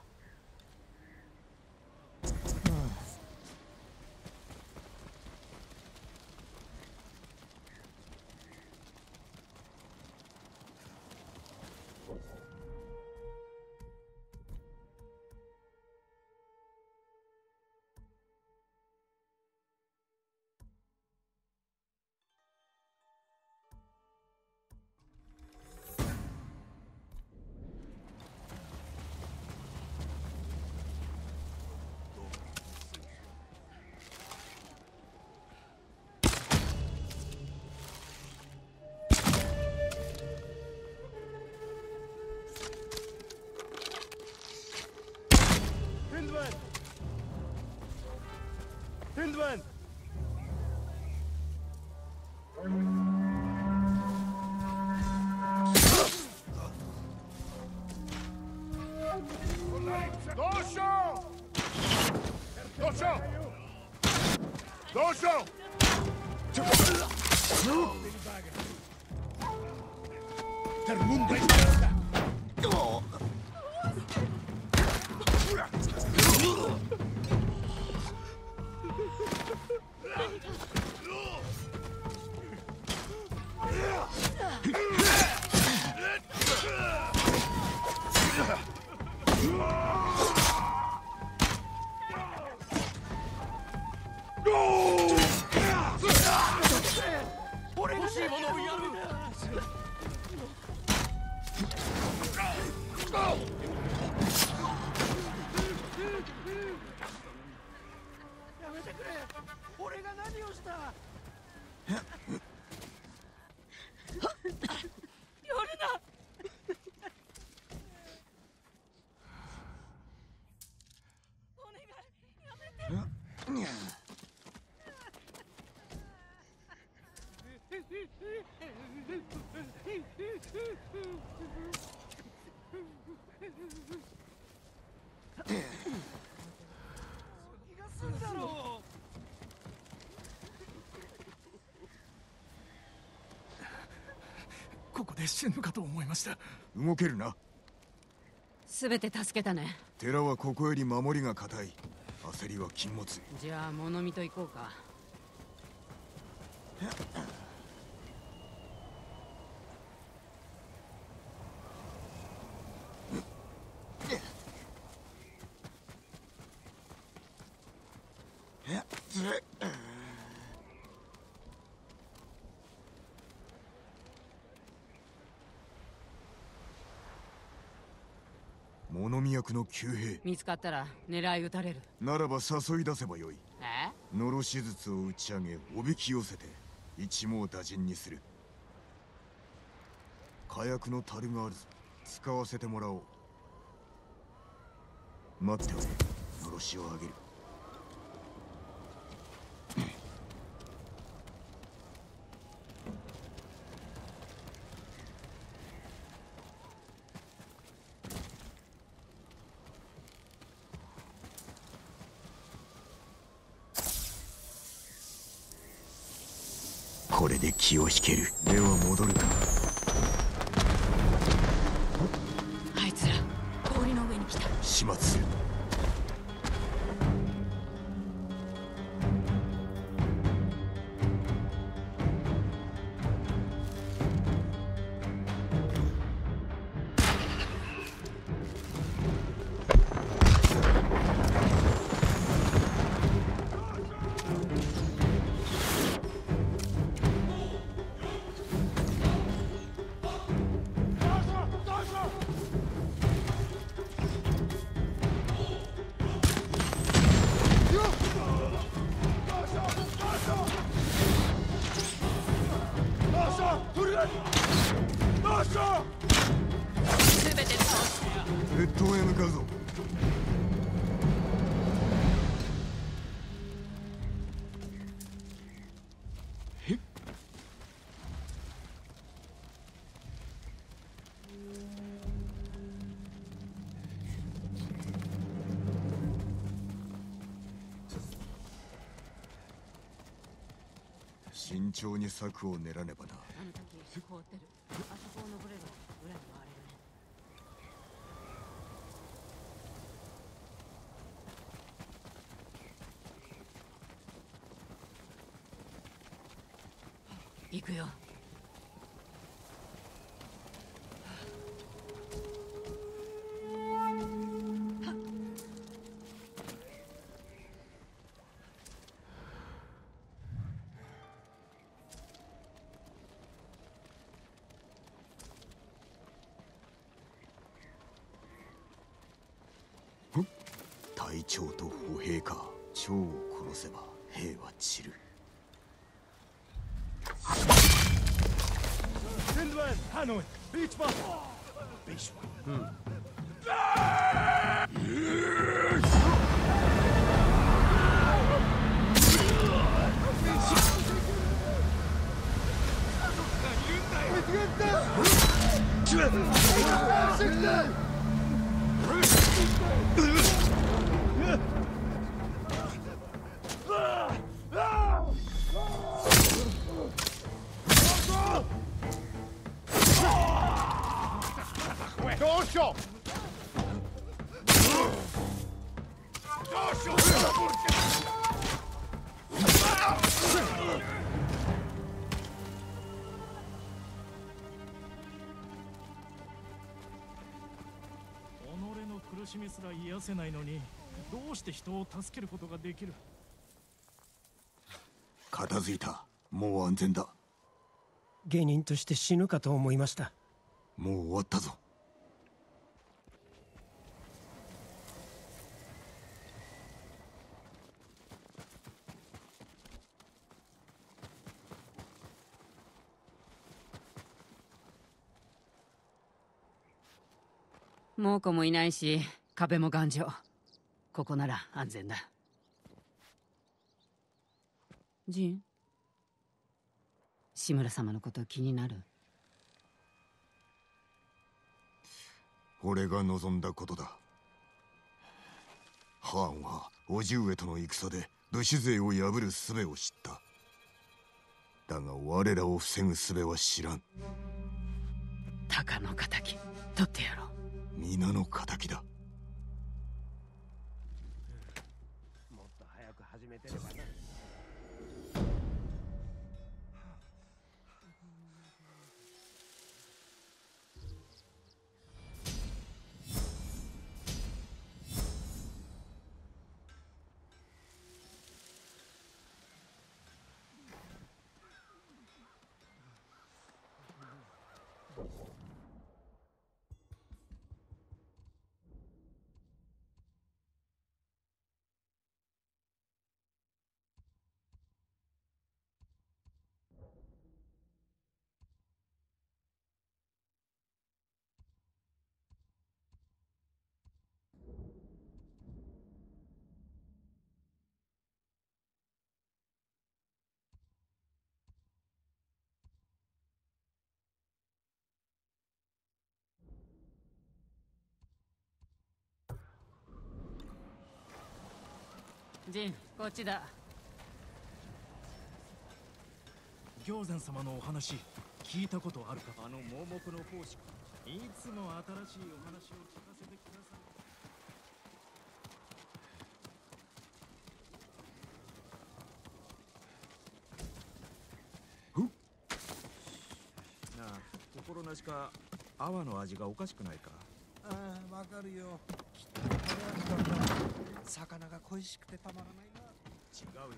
Hindman! Dosho! Dosho! Dosho! Der mundo está. 気がすんだろう。 ここで死ぬかと思いました。 動けるな。 全て助けたね。 寺はここより守りが固い。焦りは禁物。 じゃあ物見と行こうか。 物見役の旧兵見つかったら狙い撃たれる。 ならば誘い出せばよい。 え？ のろし術を打ち上げおびき寄せて一網打尽にする。火薬の樽があるぞ。使わせてもらおう。待っておれ。のろしをあげる。これで気を引ける。では戻るか。 あいつら氷の上に来た。 始末する。鉄塔へ向かうぞ。慎重に策を練らねばな。 あの時凍ってる。あそこを登れば裏に回れるね。行くよ。 隊長と歩兵か。長を殺せば兵は散る。 苦しみすら癒せないのに、どうして人を助けることができる。 片付いた。もう安全だ。 芸人として死ぬかと思いました。 もう終わったぞ。 猛虎もいないし壁も頑丈。ここなら安全だ。 ジン、志村様のこと気になる？ 俺が望んだことだ。ハーンは叔父上との戦で武士勢を破る術を知った。だが我らを防ぐ術は知らん。 鷹の敵取ってやろう。 皆の敵だ。 もっと早く始めてればな。 ジン、こっちだ。 行善様のお話聞いたことあるか？ あの盲目の奉仕か。いつも新しいお話を聞かせてください。なあ、心なしか泡の味がおかしくないか？ ああ、わかるよ。きっと食べ飽きたんだ。魚が恋しくてたまらないな。 違うよ。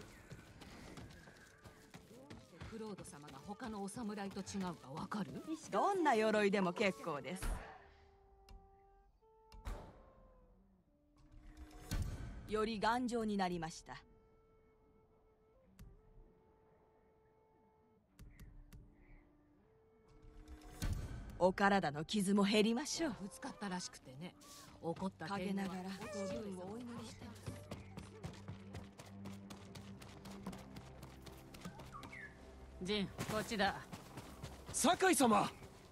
クロード様が他のお侍と違うかわかる？ どんな鎧でも結構です。より頑丈になりました。お体の傷も減りましょう。 ぶつかったらしくてね。怒った陰ながらご分をお祈りしてます。 ジン、こっちだ。 酒井様。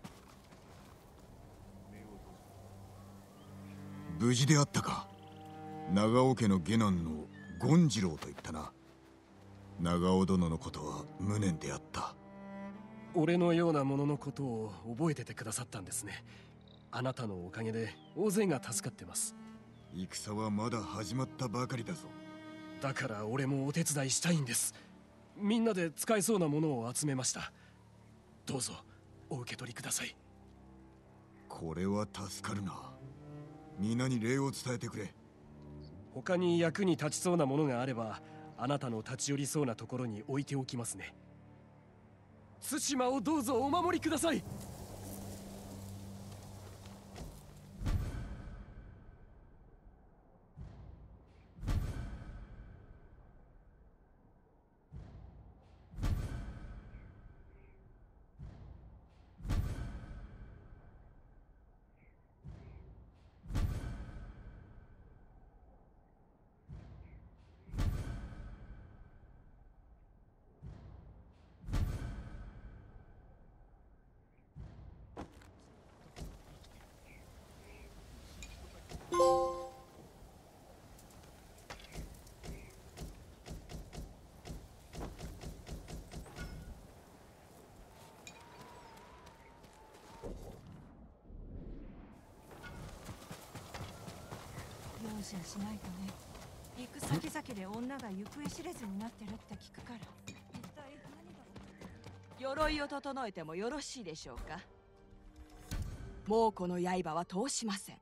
無事であったか。長尾家の下男の権次郎と言ったな。長尾殿のことは無念であった。 俺のようなもののことを覚えててくださったんですね。あなたのおかげで大勢が助かってます。 戦はまだ始まったばかりだぞ。 だから俺もお手伝いしたいんです。みんなで使えそうなものを集めました。どうぞお受け取りください。 これは助かるな。皆に礼を伝えてくれ。 他に役に立ちそうなものがあれば、あなたの立ち寄りそうなところに置いておきますね。対馬をどうぞお守りください。 容赦しないとね。行く先々で女が行方知れずになってるって聞くから。一体何が。 鎧を整えてもよろしいでしょうか。もうこの刃は通しません。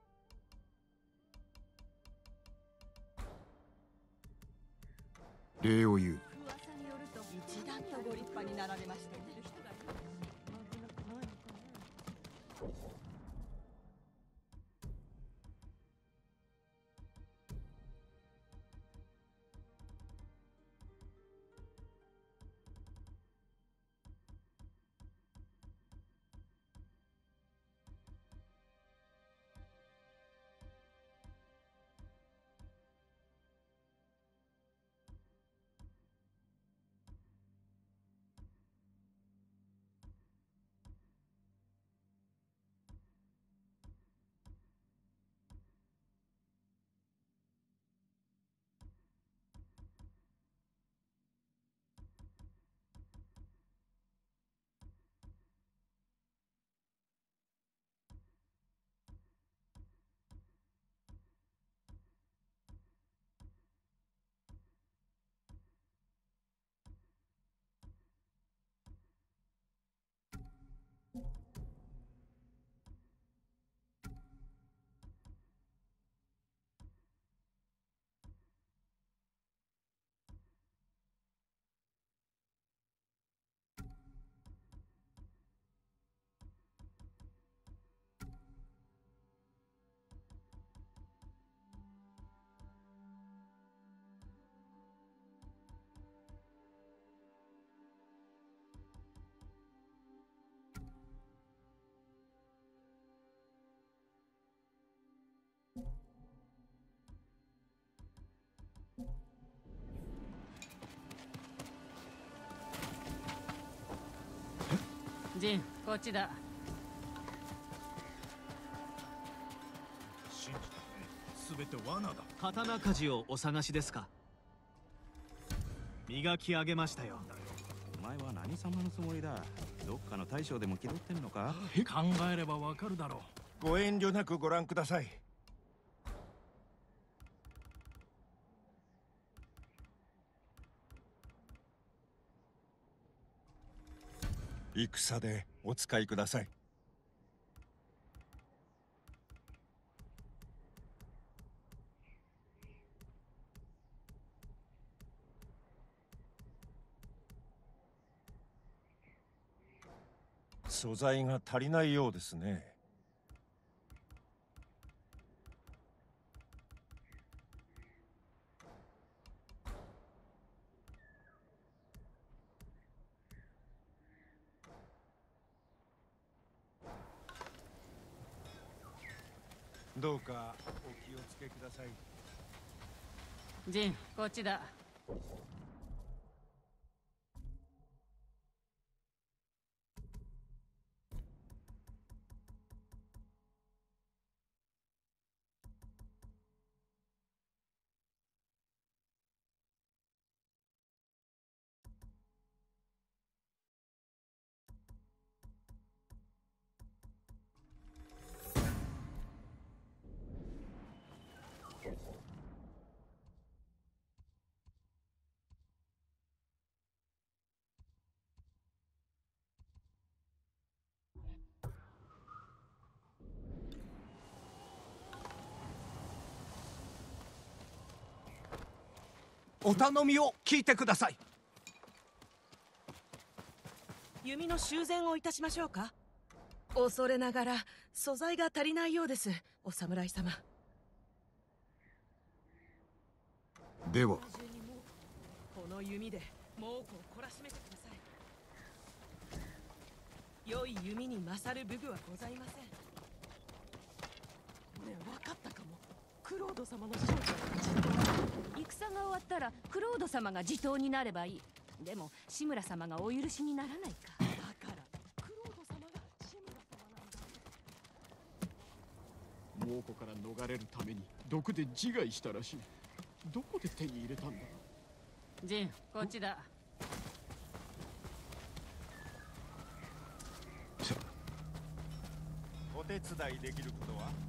礼を言う。 噂によると一段とご立派になられましたね。 ジン、こっちだ。 信じたね。すべて罠だ。 刀鍛冶をお探しですか？磨き上げましたよ。 お前は何様のつもりだ？どっかの大将でも気取ってんのか？ 考えればわかるだろう。ご遠慮なくご覧ください。戦でお使いください。素材が足りないようですね。どうかお気をつけください。 ジン、こっちだ。 お頼みを聞いてください。 弓の修繕をいたしましょうか。恐れながら素材が足りないようです、お侍様。 ではこの弓で猛虎を懲らしめてください。良い弓に勝る武具はございません。ねえ、分かったかも。クロード様の少女戦が終わったらクロード様が地頭になればいい。でも志村様がお許しにならないか。 だからクロード様が志村様なんだ。 猛虎から逃れるために毒で自害したらしい。どこで手に入れたんだろう。ジン、こっちだ。 お手伝いできることは？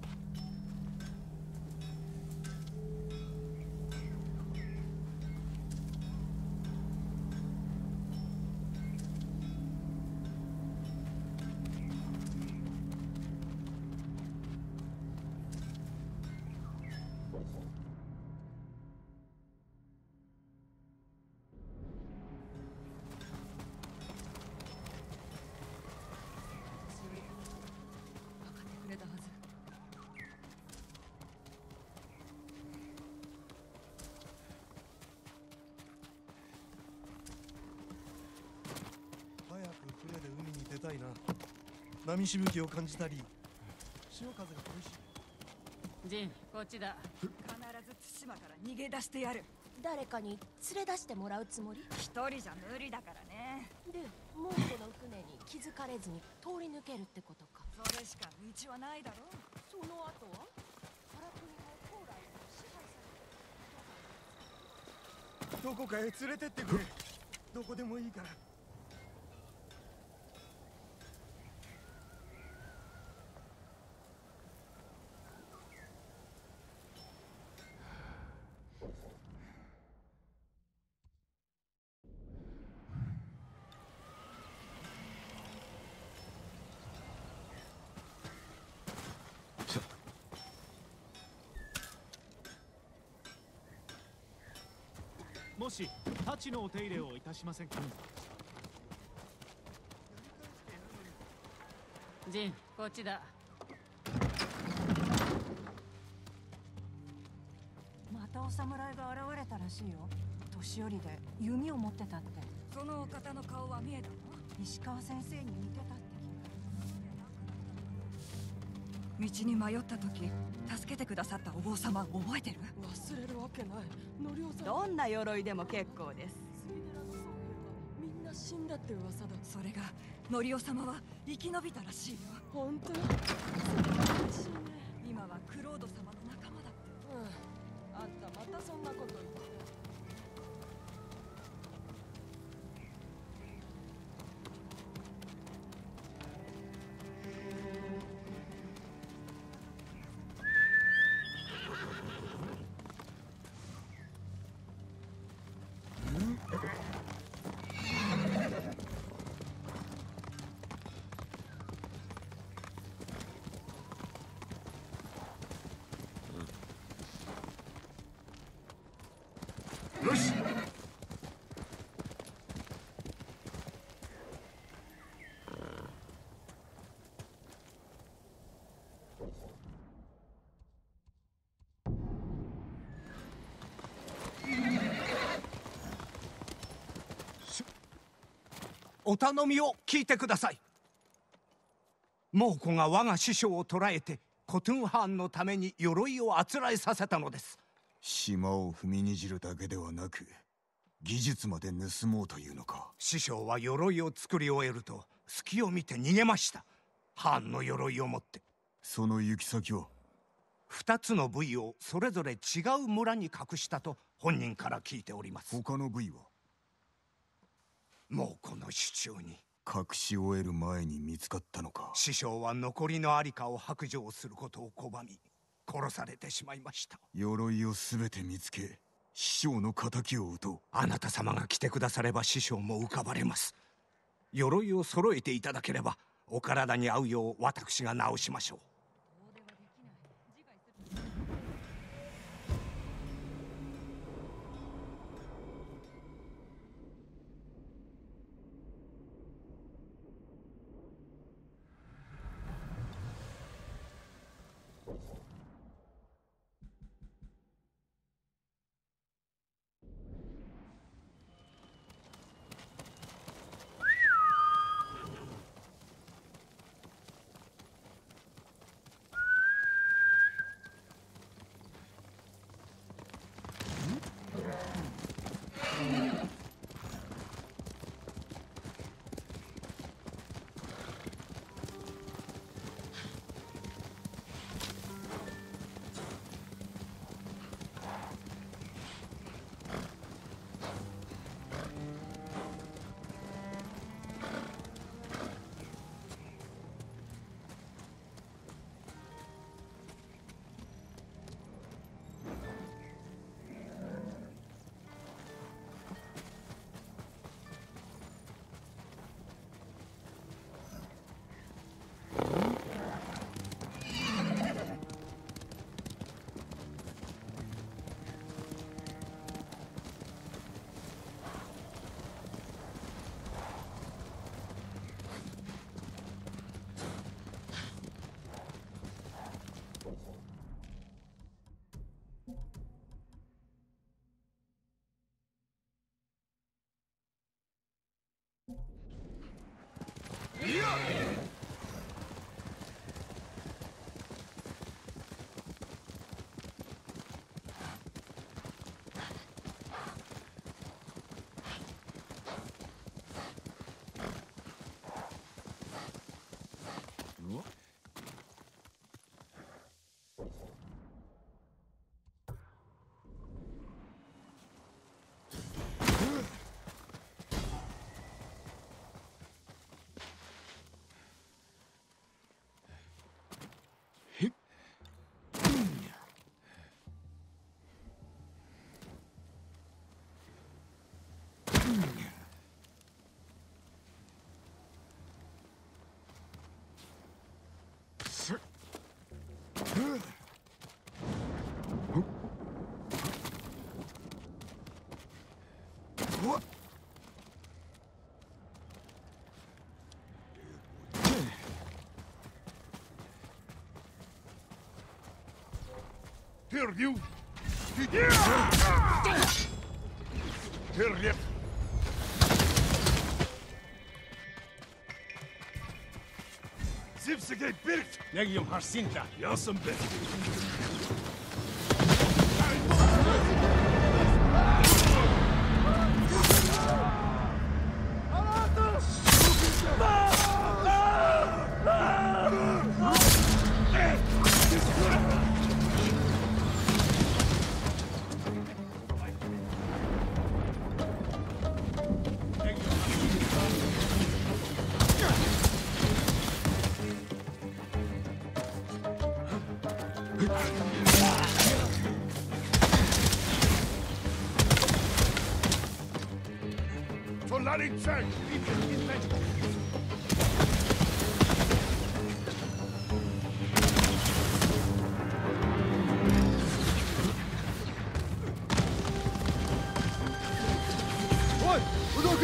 たいな。波しぶきを感じたり、潮風が恋しい。 ジン、こっちだ。 必ず対馬から逃げ出してやる。 誰かに連れ出してもらうつもり？ 一人じゃ無理だからね。 で、猛虎の船に気づかれずに通り抜けるってことか。 それしか道はないだろう。 その後は原国も高麗に支配されて。 どこかへ連れてってくれ。どこでもいいから。 もし太刀のお手入れをいたしませんか？ ジン、こっちだ。 またお侍が現れたらしいよ。年寄りで弓を持ってたって。そのお方の顔は見えたの？石川先生に似てたって聞いた。道に迷った時助けてくださったお坊様覚えてる？ 忘れるわけない。のりおさん、どんな鎧でも結構です。 みんなが死んだって噂だ。それがのりお様は生き延びたらしいよ。本当？それは嬉しいね。今はクロード様の仲間だって。うん。あんたまたそんなこと言って。 よし。 お頼みを聞いてください。猛虎が我が師匠を捕らえてコトゥンハーンのために鎧をあつらえさせたのです。 島を踏みにじるだけではなく技術まで盗もうというのか。 師匠は鎧を作り終えると隙を見て逃げました。ハーンの鎧を持って。 その行き先は？ 二つの部位をそれぞれ違う村に隠したと本人から聞いております。 他の部位は？ もうこの手中に。 隠し終える前に見つかったのか。 師匠は残りのありかを白状することを拒み殺されてしまいました。 鎧をすべて見つけ師匠の仇を討とう。 あなた様が来てくだされば師匠も浮かばれます。鎧を揃えていただければお体に合うよう私が直しましょう。 Perdiu! Perdiu! Zivsegay Birt! Negium Harsinta! Yasam Bit! All Solari Czech! Oj! Udoki!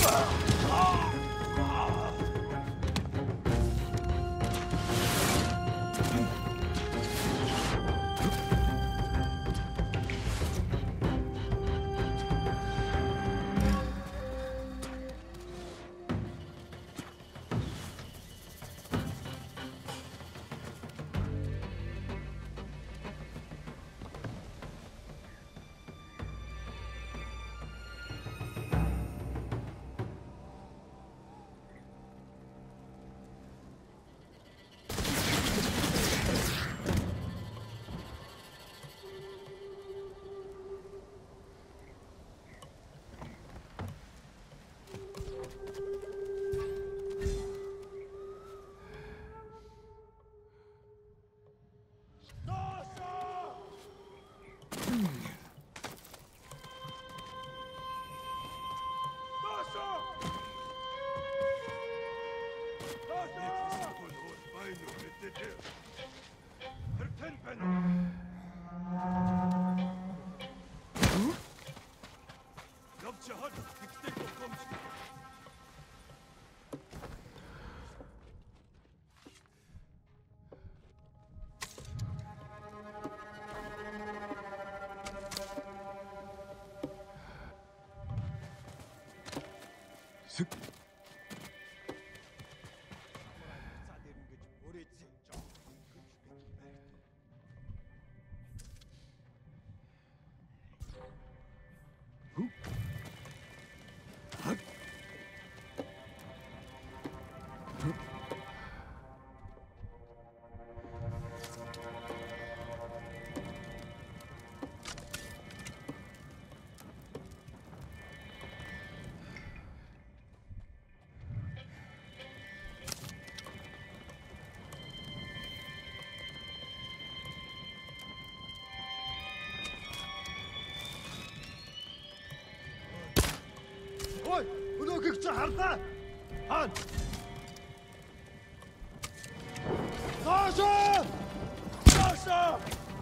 Ой! Өнөөхийг чи харлаа! Хаан! Доошоо! Доошоо!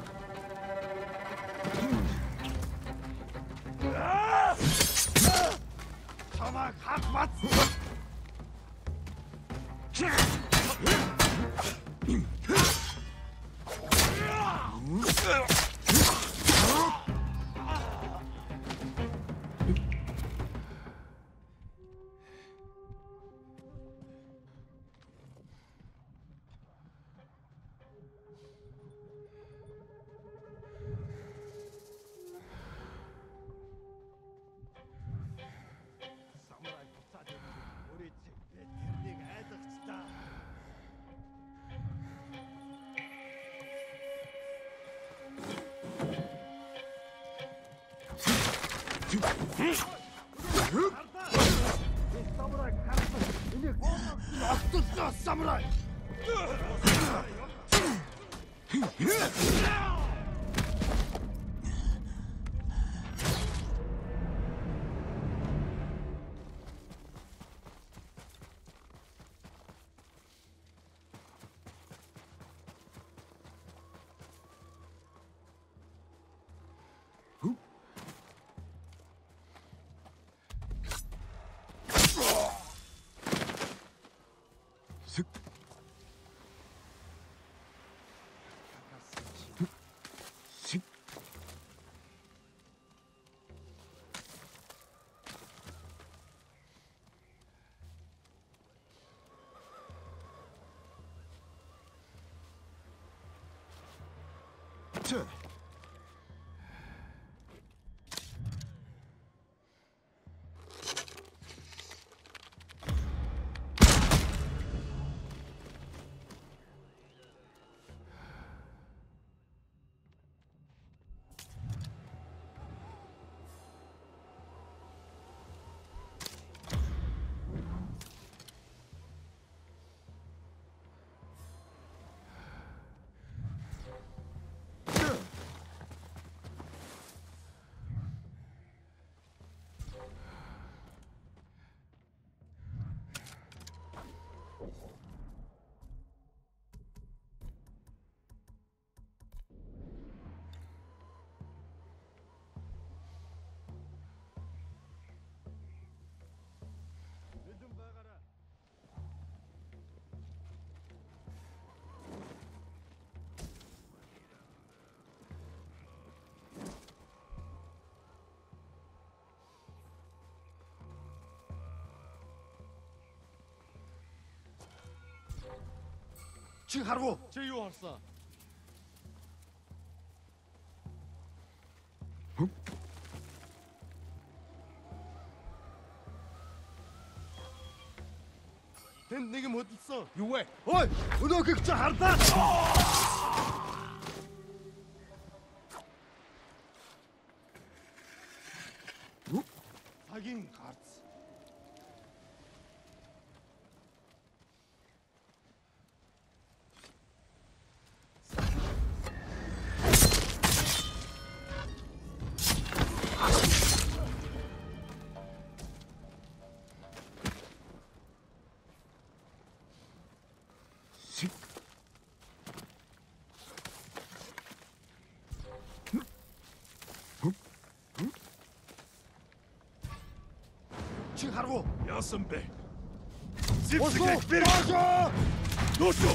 Чамайг хатмац! Samurai! Çıkarvo. Çeyiyorsa. 된 내게 뭐 있어? 유해. 어이, 너 그 잘한다. 하긴 가츠. 칭하라고. 야선배. 어서 집스게 빠져. 노쇼.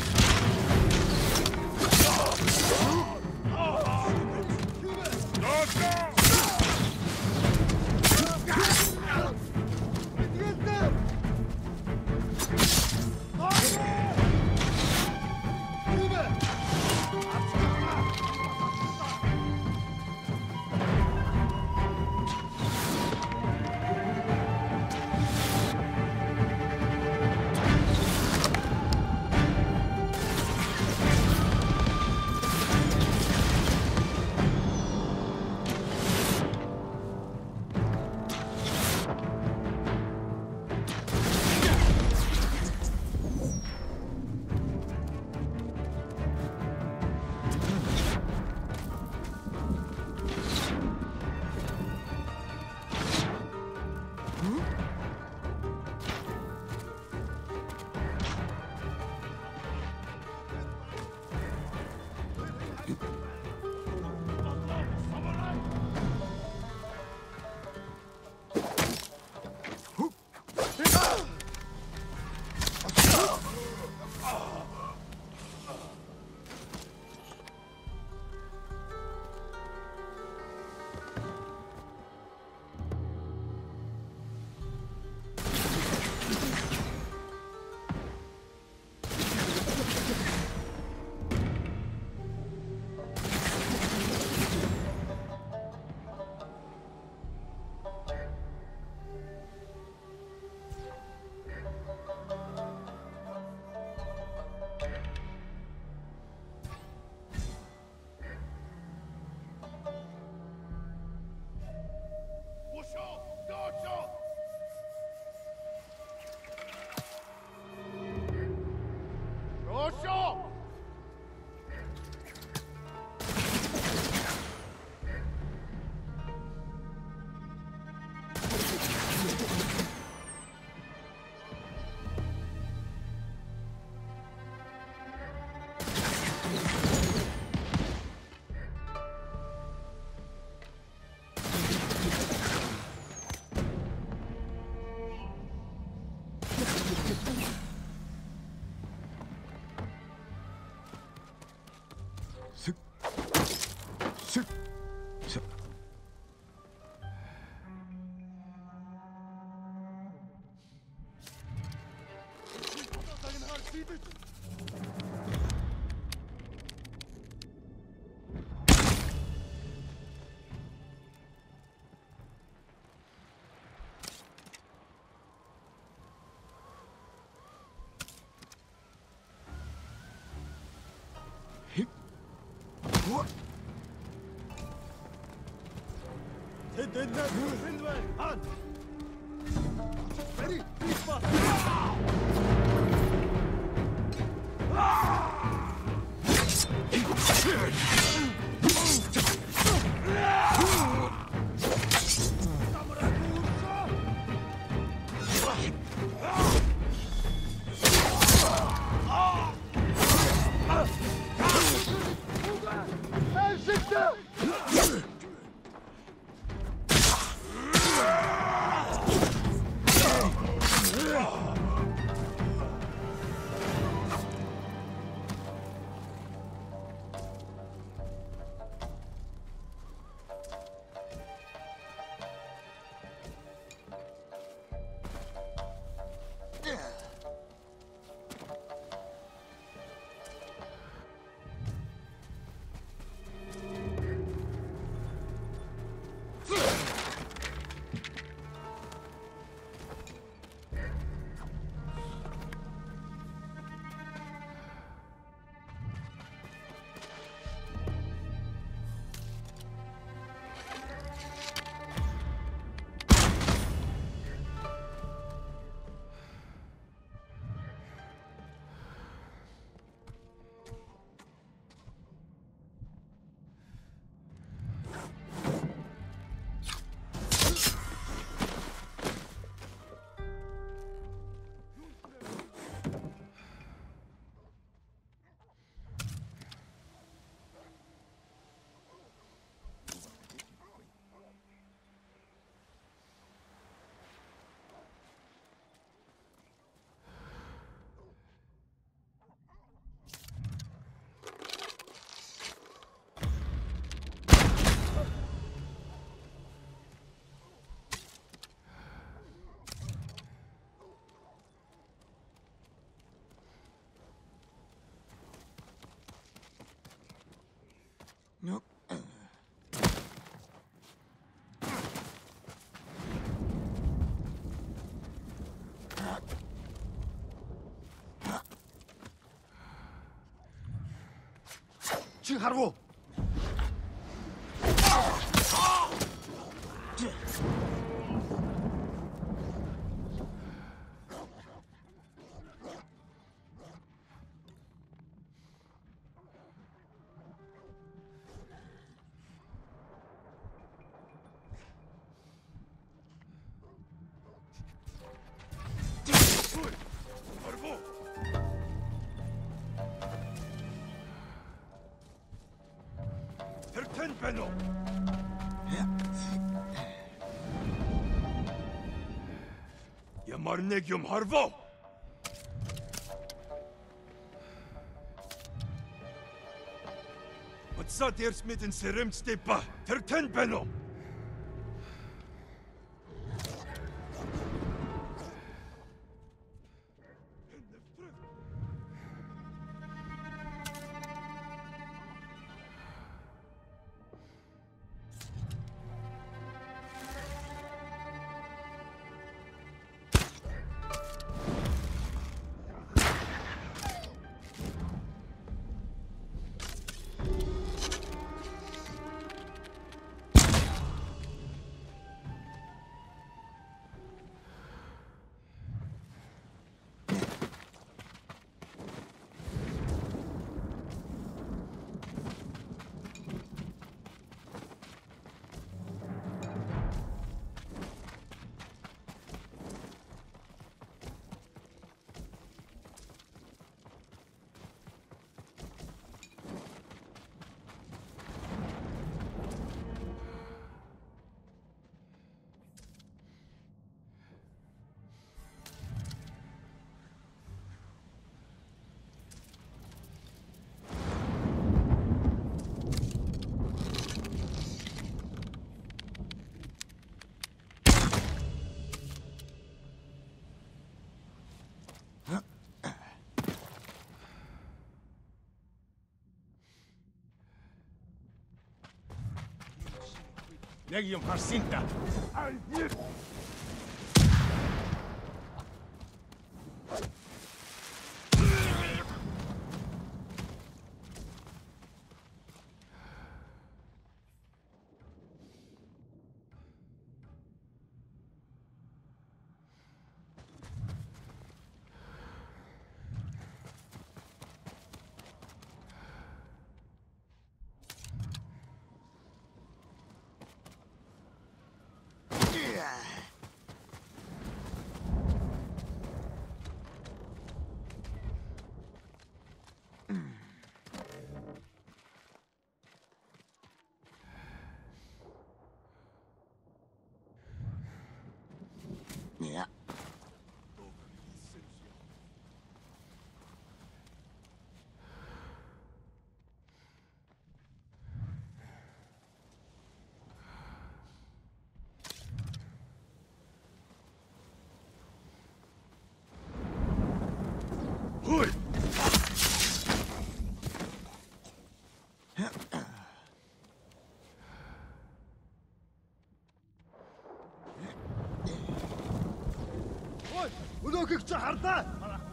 Dedden sen ver. An. Beni itma. 격치 하고. Marnegium harvo. Wat zat eerst met een serumstepa? Verten benno. Legium Harsinta. Yeah. ودوكك شحرته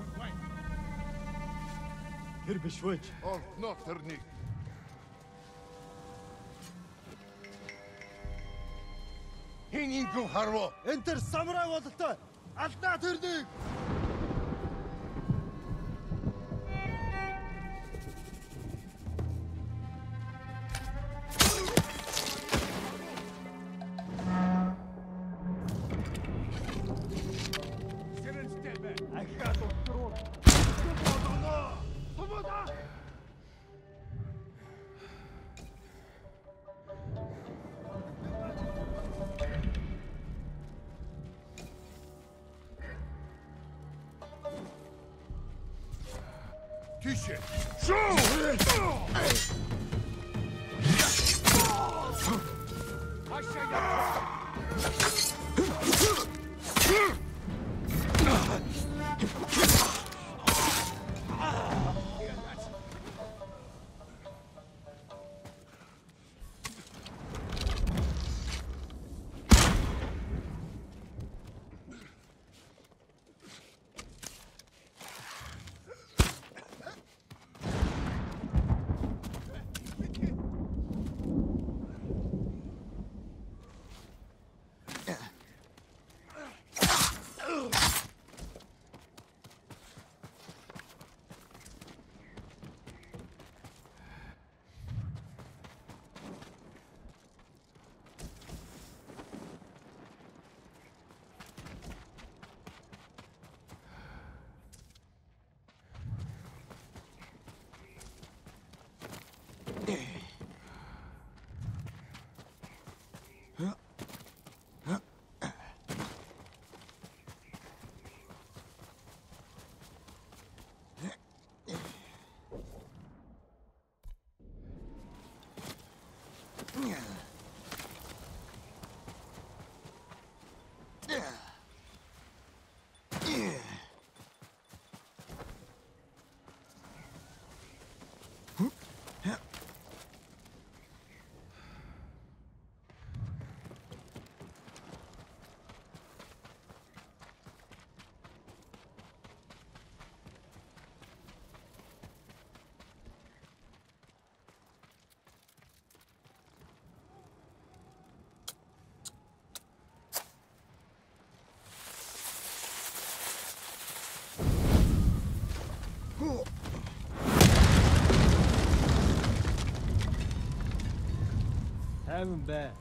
هرب شوي اه نقدرني هين ينكو هروا انت الساموراي وضعته عطنا تردك Тише! haven't been.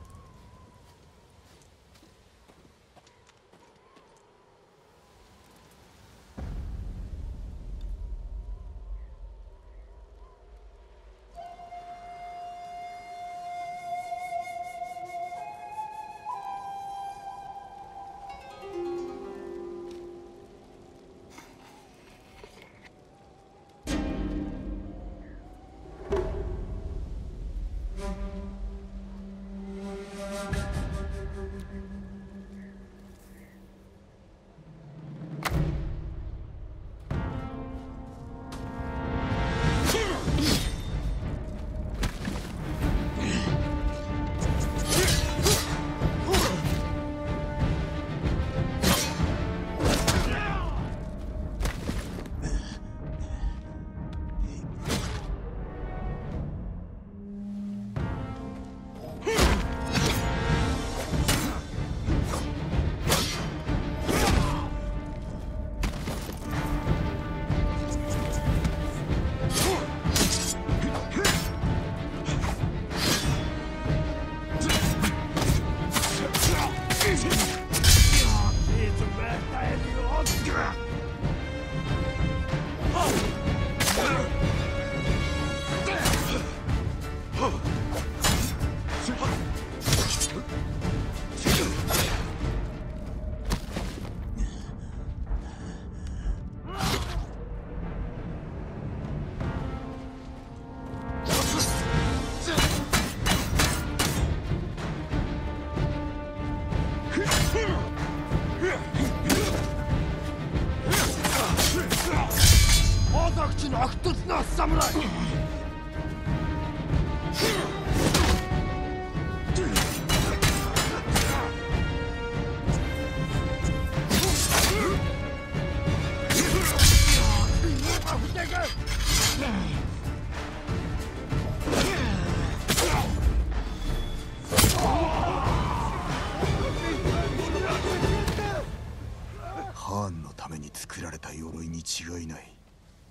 ハーンのために作られた鎧に違いない。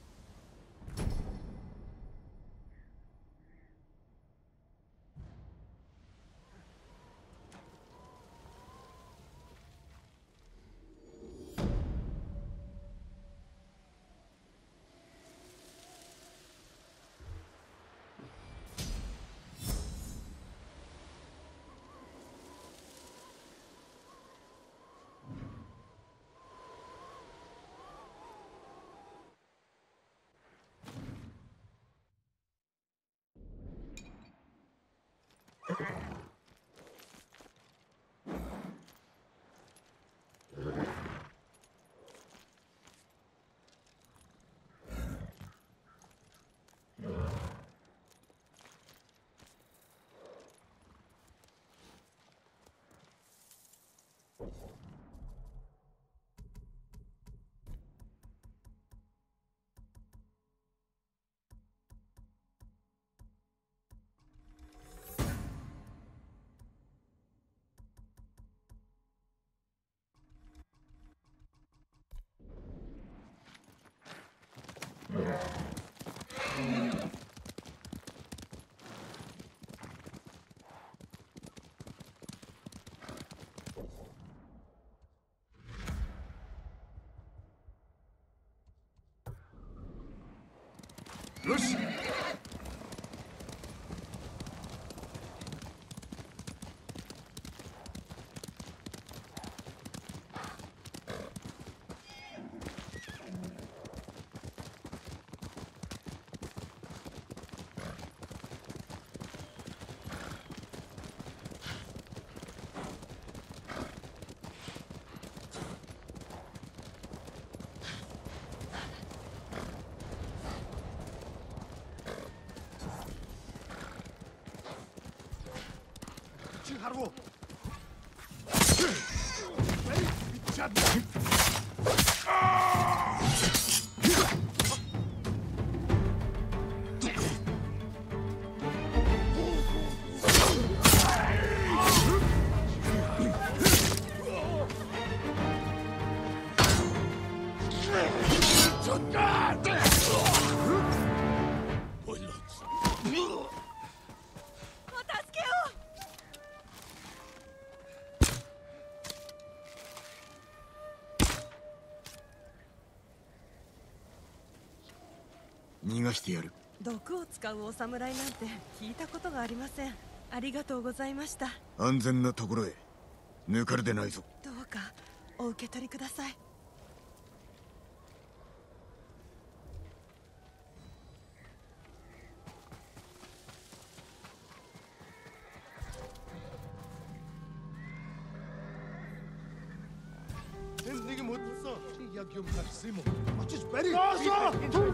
よし。 하루. 逃がしてやる。 毒を使うお侍なんて聞いたことがありません。ありがとうございました。 安全なところへ。抜かれてないぞ。 どうかお受け取りください。 Endige mot så. Jag gör maximum. Matches berry. Gaza!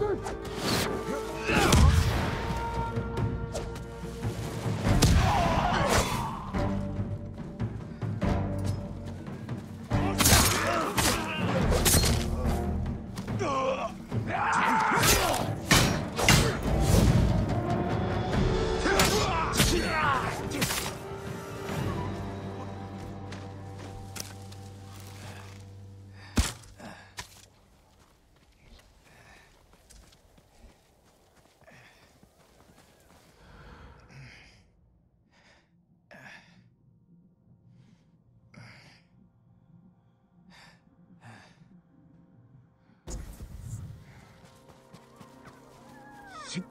し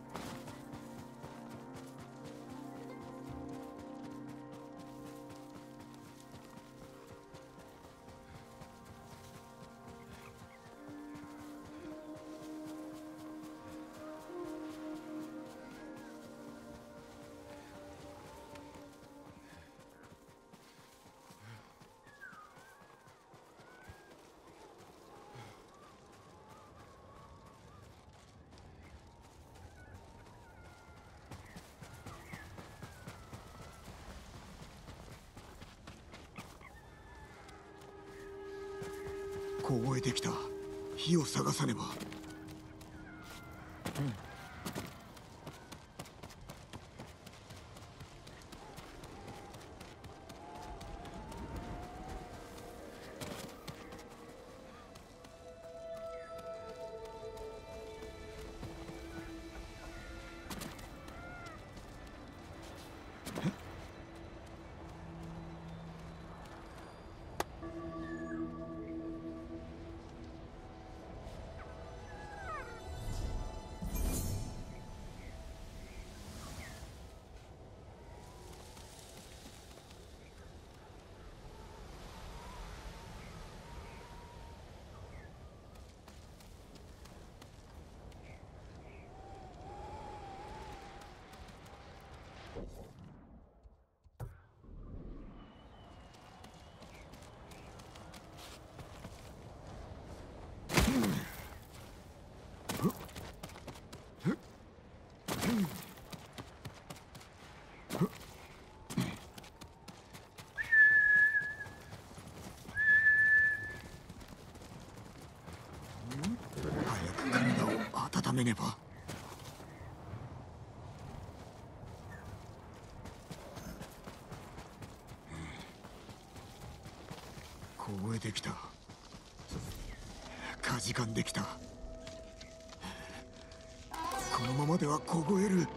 凍えてきた。火を探さねば。温めねば。凍えてきた。かじかんできた。このままでは凍える。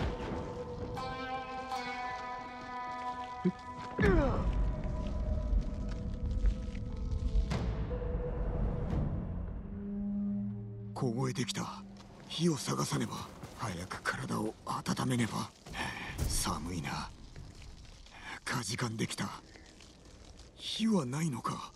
凍えてきた。火を探さねば。早く体を温めねば。寒いな。かじかんできた。火はないのか。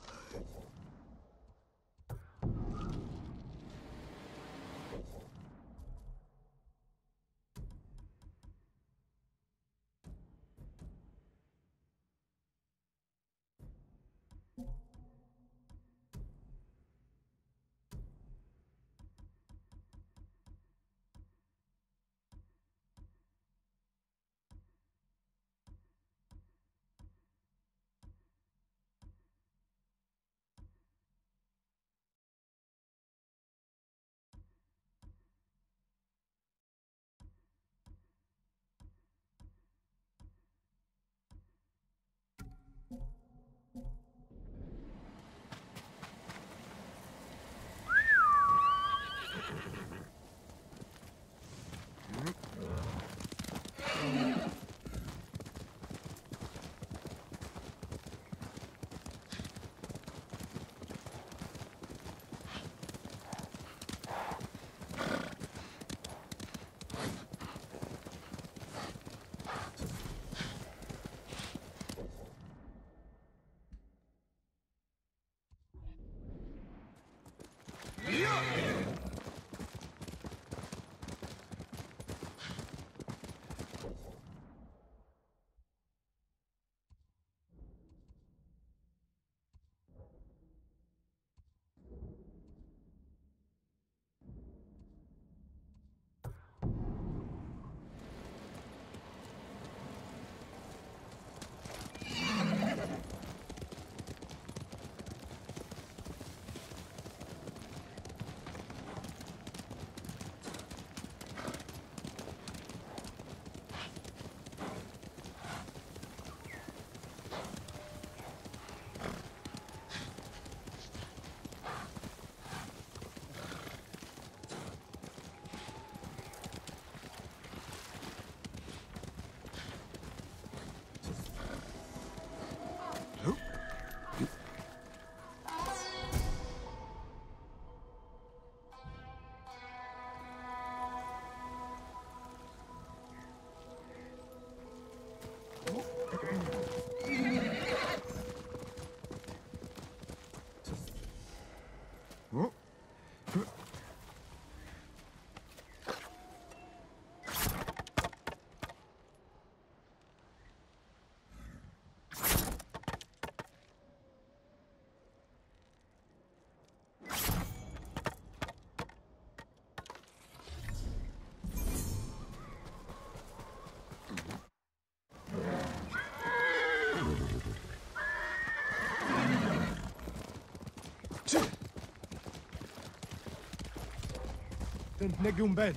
Negum Ben.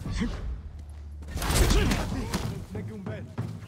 Negum Ben.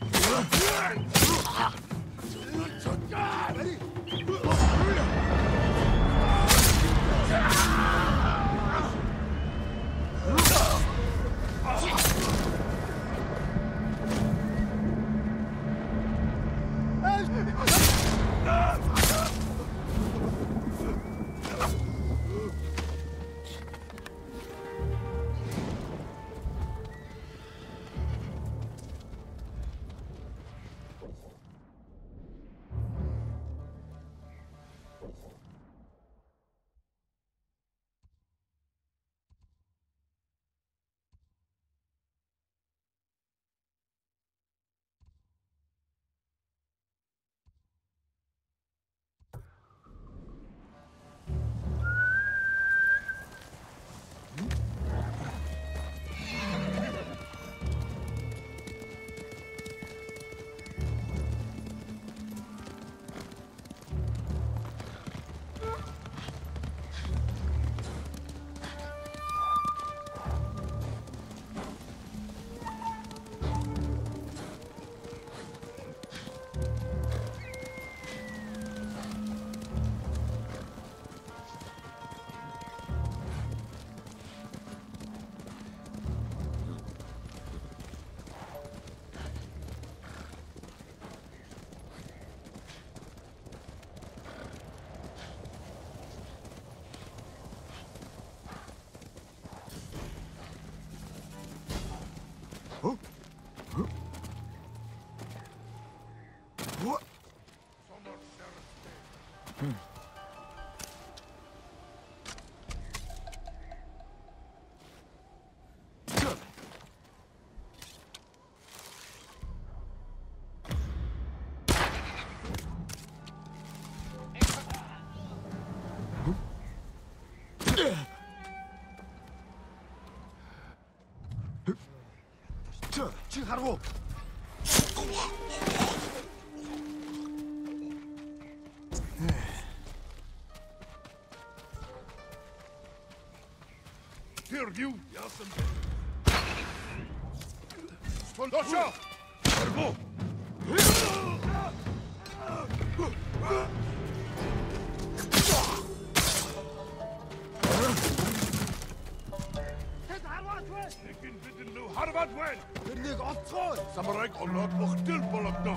지하로. Tergiu, jasem. Stolosza! Arbo! لكن بدن له حربات وين؟ بدك أطفال سمرايك الله مختل بلقنا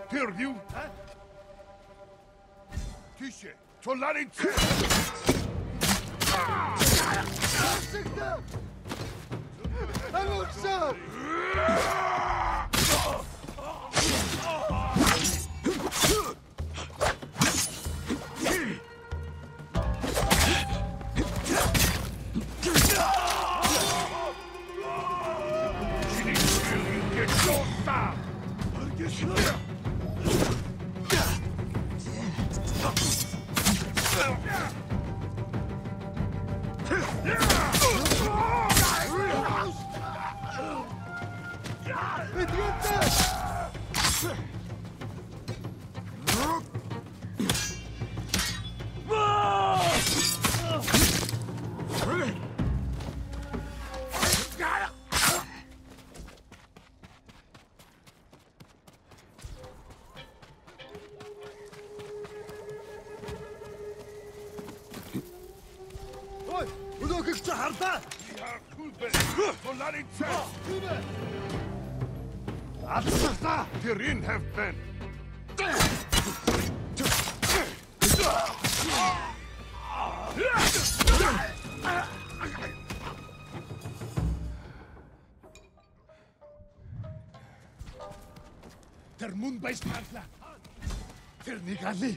Hör du? Tysse, tålar inte! Ursäkta! Han också! Tyrin have been. Der Mund bei Spartla. Der Nigali.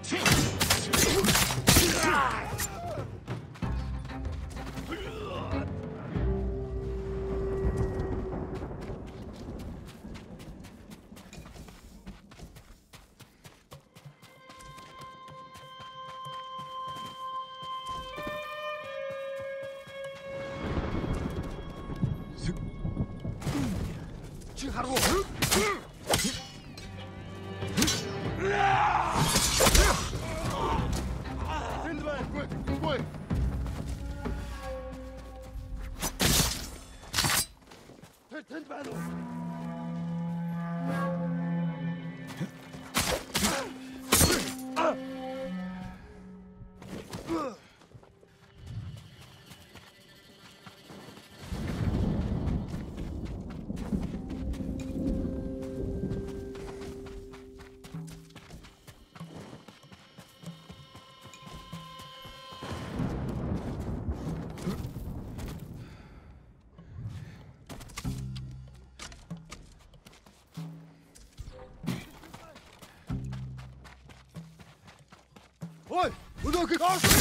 Oj! Udoki!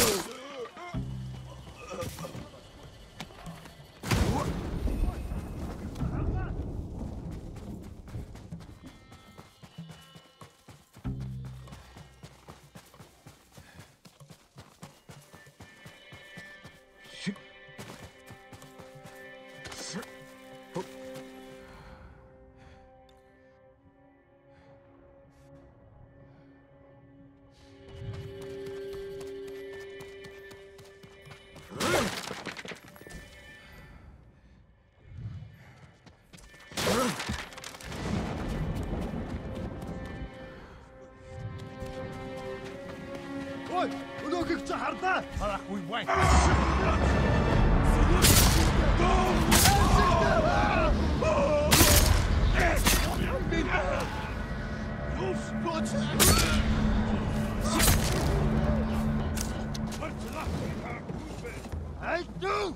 Oj! Udoki çaharda! Bana kuy vay! Hey, du!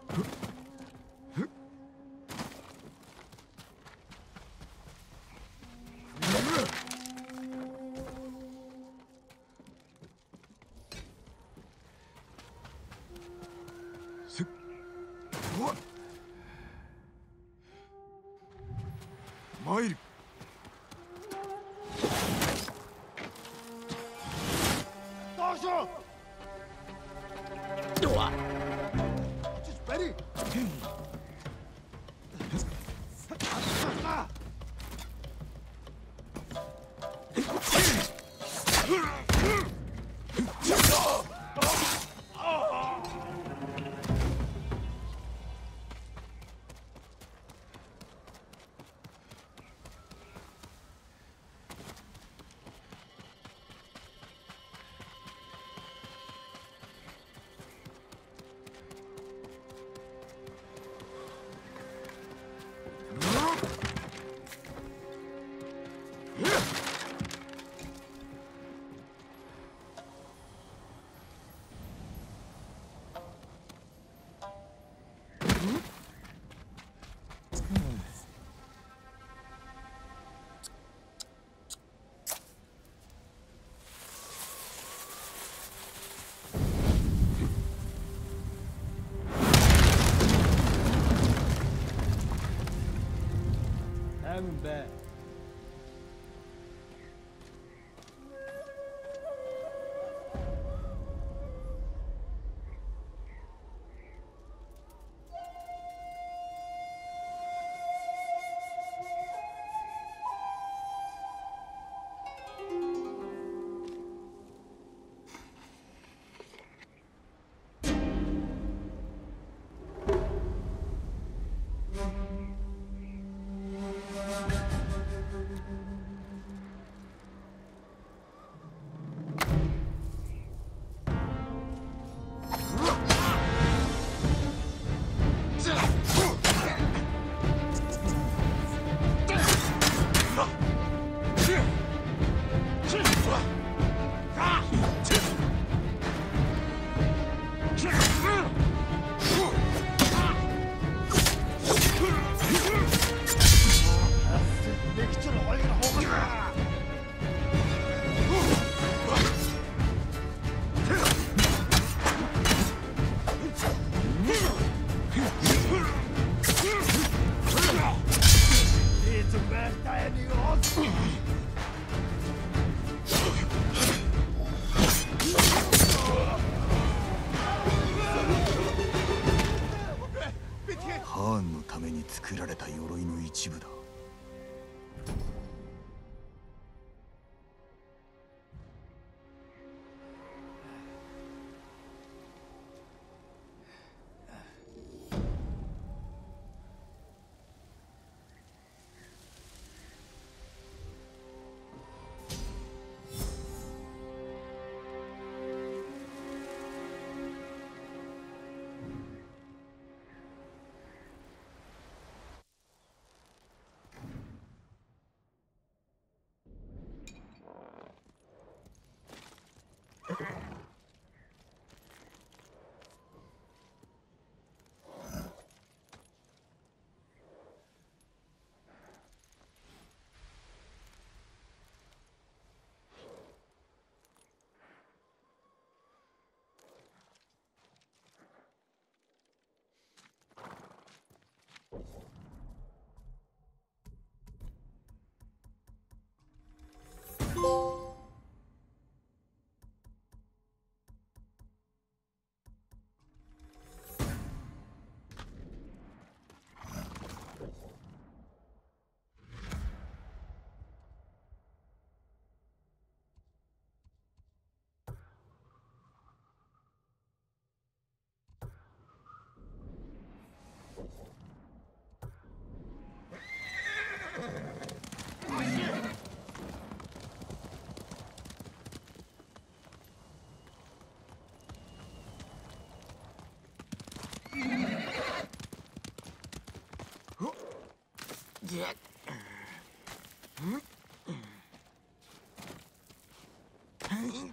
マイル。 大将。 うわ。 Just ready. ハーンのために作られた鎧の一部だ。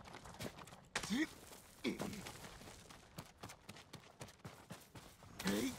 えい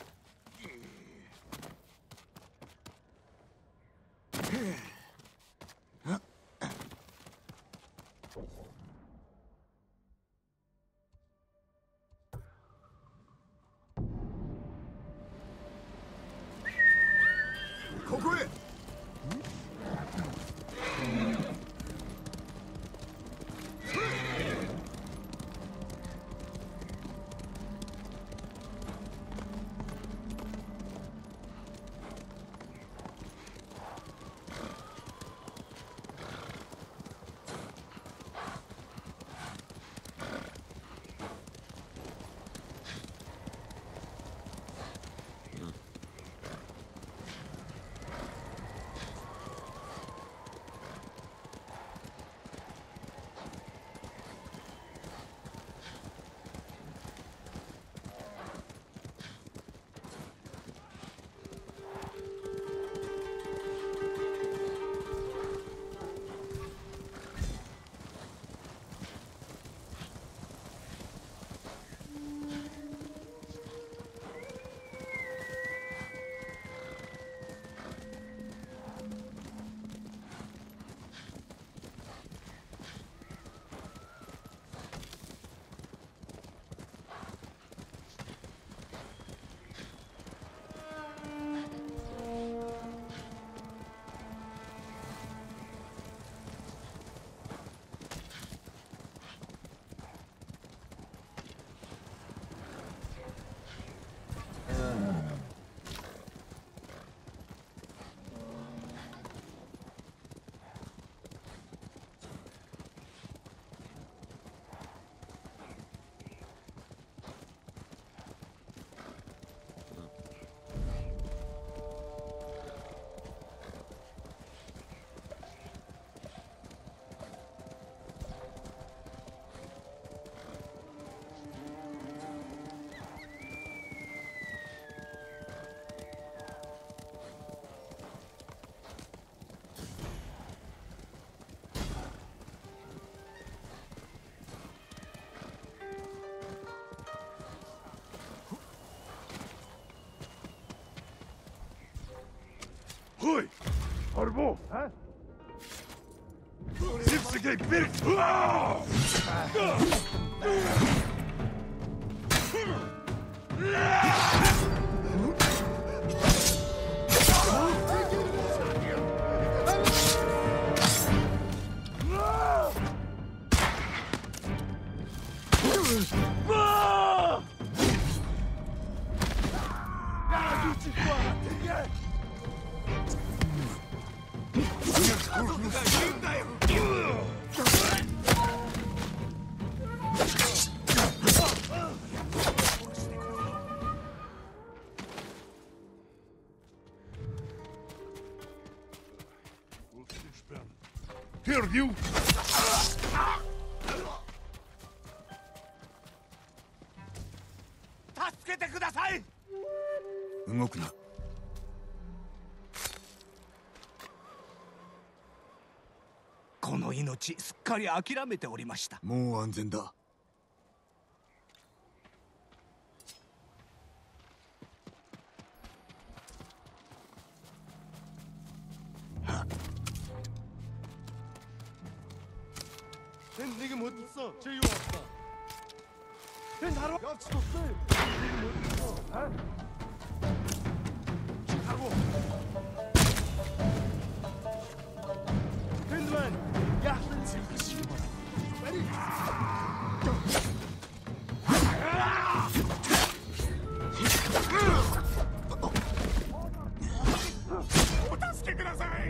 Hoi! Arbo! Hè? Zipse geen werk! Here, you! 助けてください。 動くな。 この命すっかり諦めておりました。 もう安全だ。 걘 내게 못 있어. 제유 없다. 걘 바로 옆치 뒀어. 내게 못 있어. 에? 가고. 걔만 야, 지금 빨리. お助けください。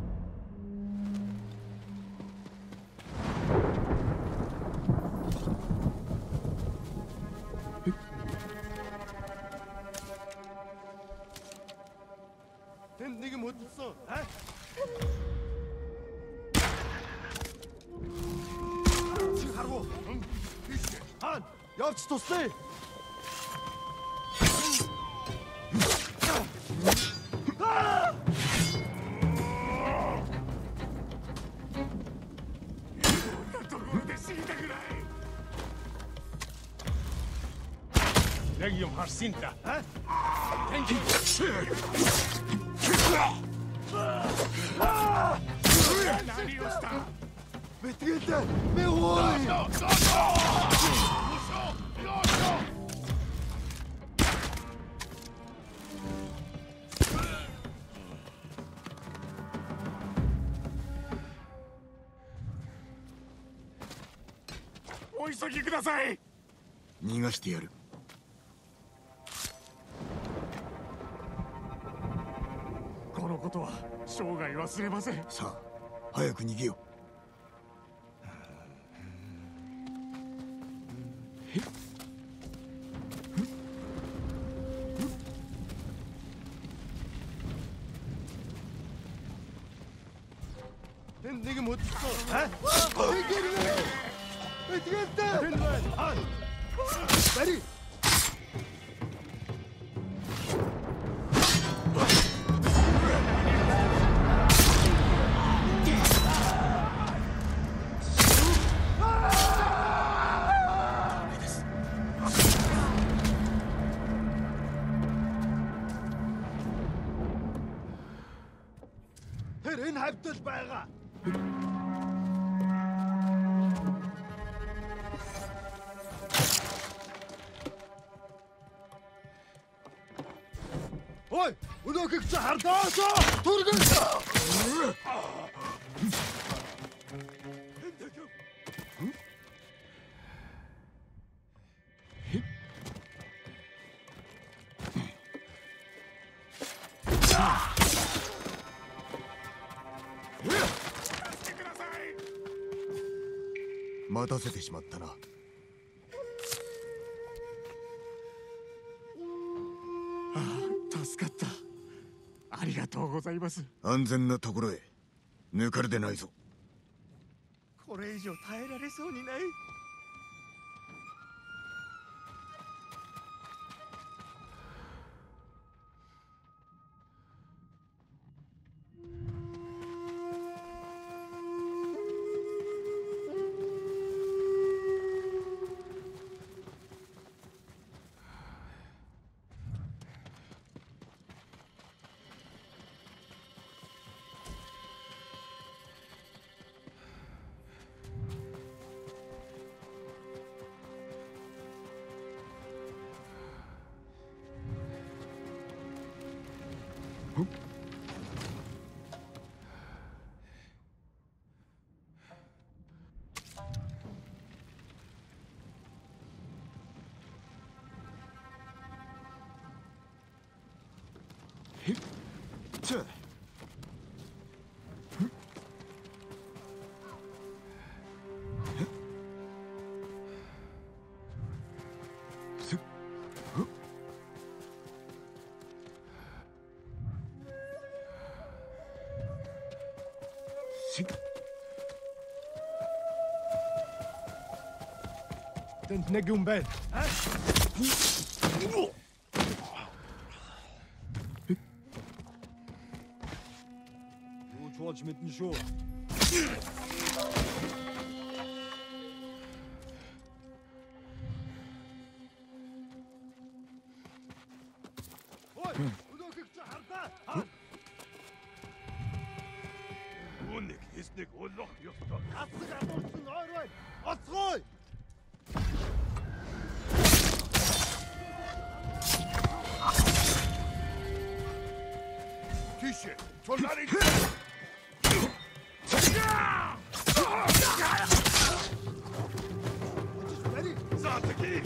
걘 내게 못 있어. 에? 지금 가고. 응. 이씨. 한. 옆치 뒀어. 아! 내기 좀 할 수 있다. 에? 땡기.何をした? Mettete! Me vuoi! No, no, no! お急ぎください。 逃がしてやる。 このことは生涯忘れません。 さあ、早く逃げよう。 걘 내게 못 있어. 에? 내게 Mettete! 걔만 한. 빨리. энэ хавьтал байгаа. Ой, өнөөхийг чи хардаасаа түргэн. 待たせてしまったな。 ああ、助かった。ありがとうございます。 安全なところへ。抜かれでないぞ。 これ以上耐えられそうにない。 ちゃ Den negumben. Du George mit dem Schuh. Unik ist nicht unloch, Justus. Astra mussten eure. Astra! Tische, Solari! Sateki!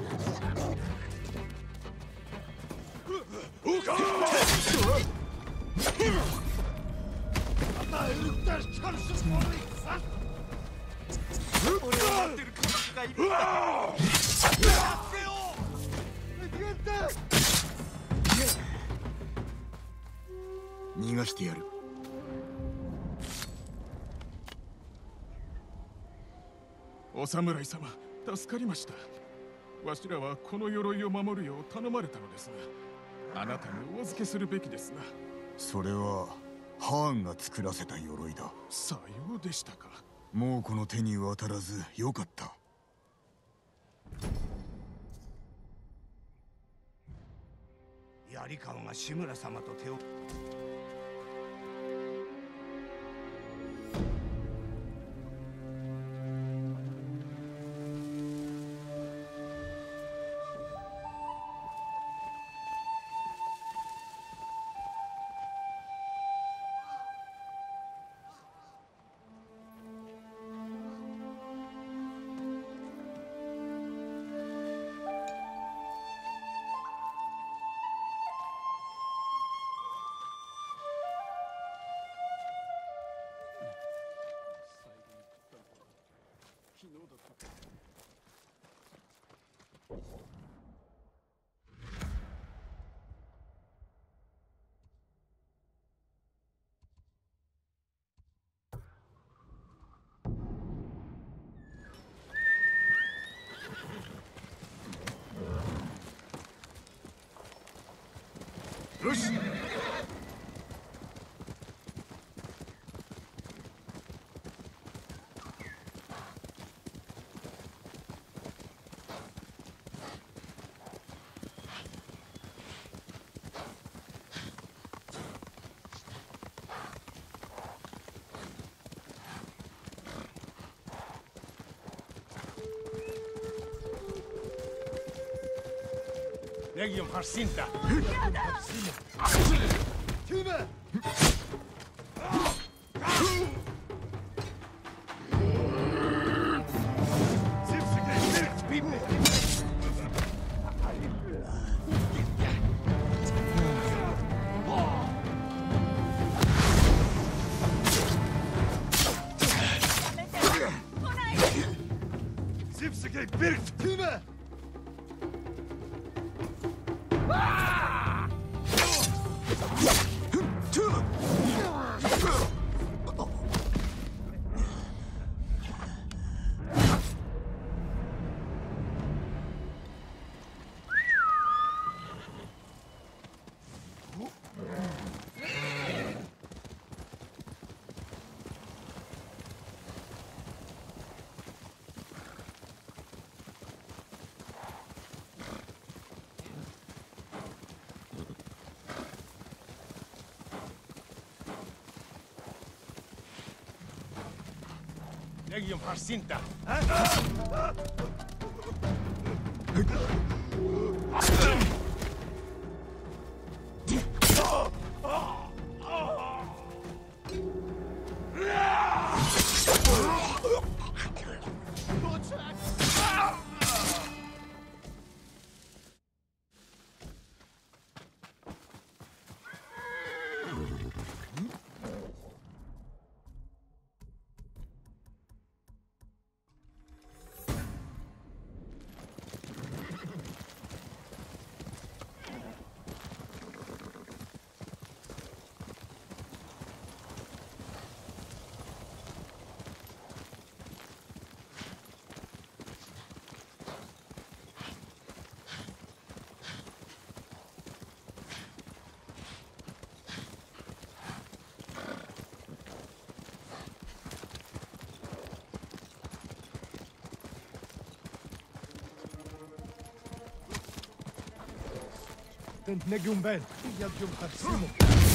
Uka! Ata herifler çıkarsın onu sen! Oraya attır kafası kayıp! Yapıyor! Hediyette! 逃がしてやる。 お侍様、助かりました。わしらはこの鎧を守るよう頼まれたのですが、あなたにお預けするべきですな。 それはハーンが作らせた鎧だ。 さようでしたか。 もうこの手に渡らずよかった。 槍川が志村様と手を。 よし。 Legium Harsinta. Tüme! Zipsige birgt! Tüme! Legium Harsinta. Den Negium Ben, Yagium Katsimo.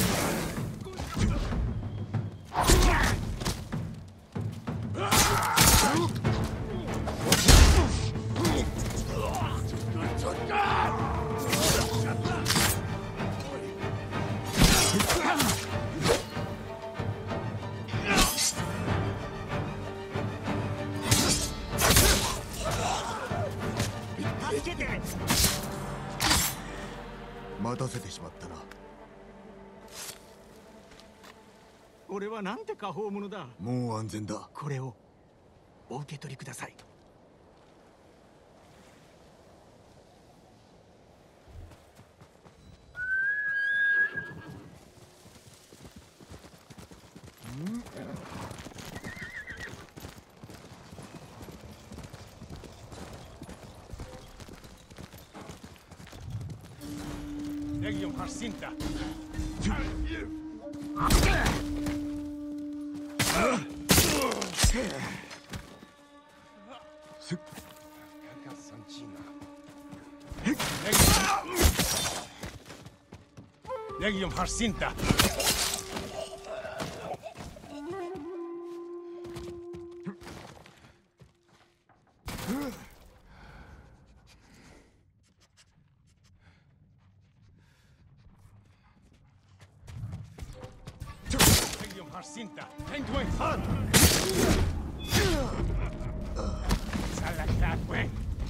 待たせてしまったな。 俺はなんて果報者だ。 もう安全だ。 これをお受け取りください。 Legium Harsinta. Legium Harsinta. Legium Harsinta. Entwing Han. Salakatwing.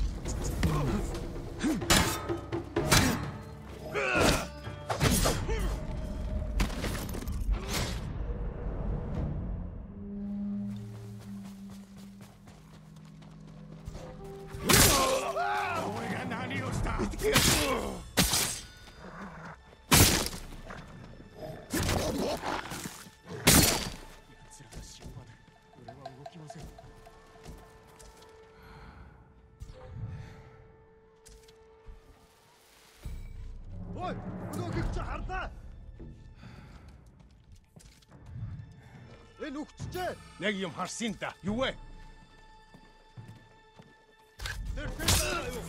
Ой, өнөөгч хардаа. Энэ үхчихээ. Legium Harsinta. Юу вэ? Тэр тэр юу?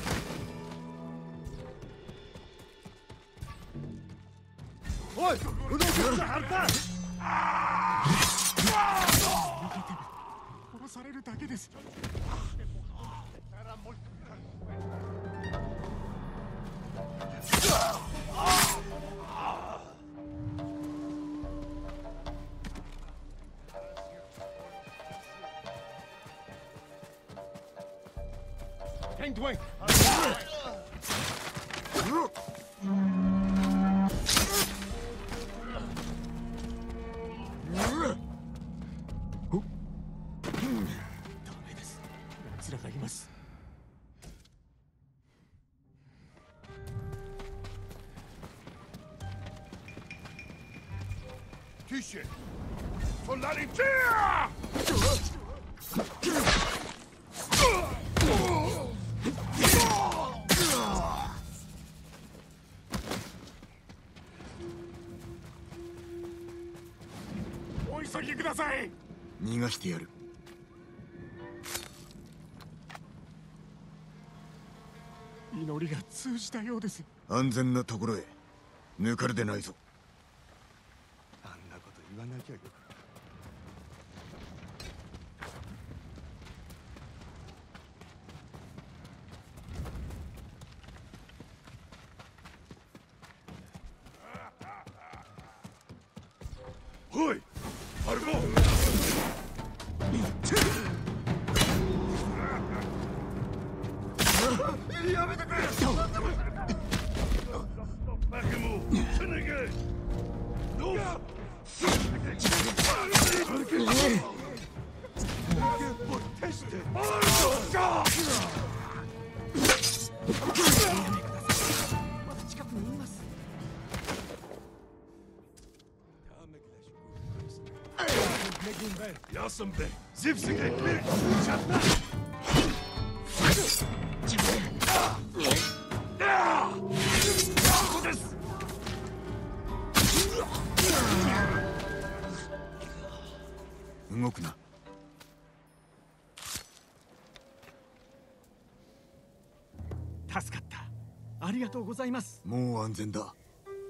Ой, өнөөгч хардаа. 殺されるだけです。 Entwing. Tische. Solidarität! お急ぎください。 逃がしてやる。 祈りが通じたようです。 安全なところへ。抜かれてないぞ。 あんなこと言わなきゃよかった。 おい、歩こう。 やめてくれ。バカもせねげ。どうだ。テステ。まだ近くにいます。 Jasem be, zipsige, mir, chatna. This. 動くな。 助かった。 ありがとうございます。 もう安全だ。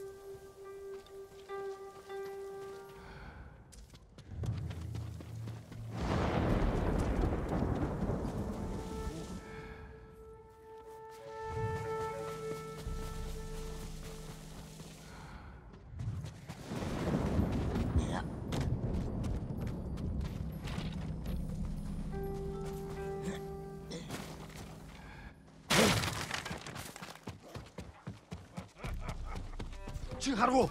하라고.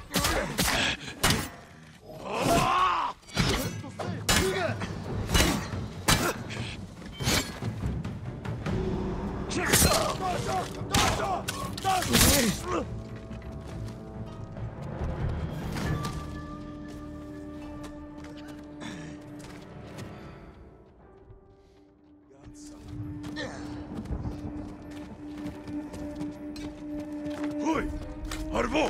어이, 하르보.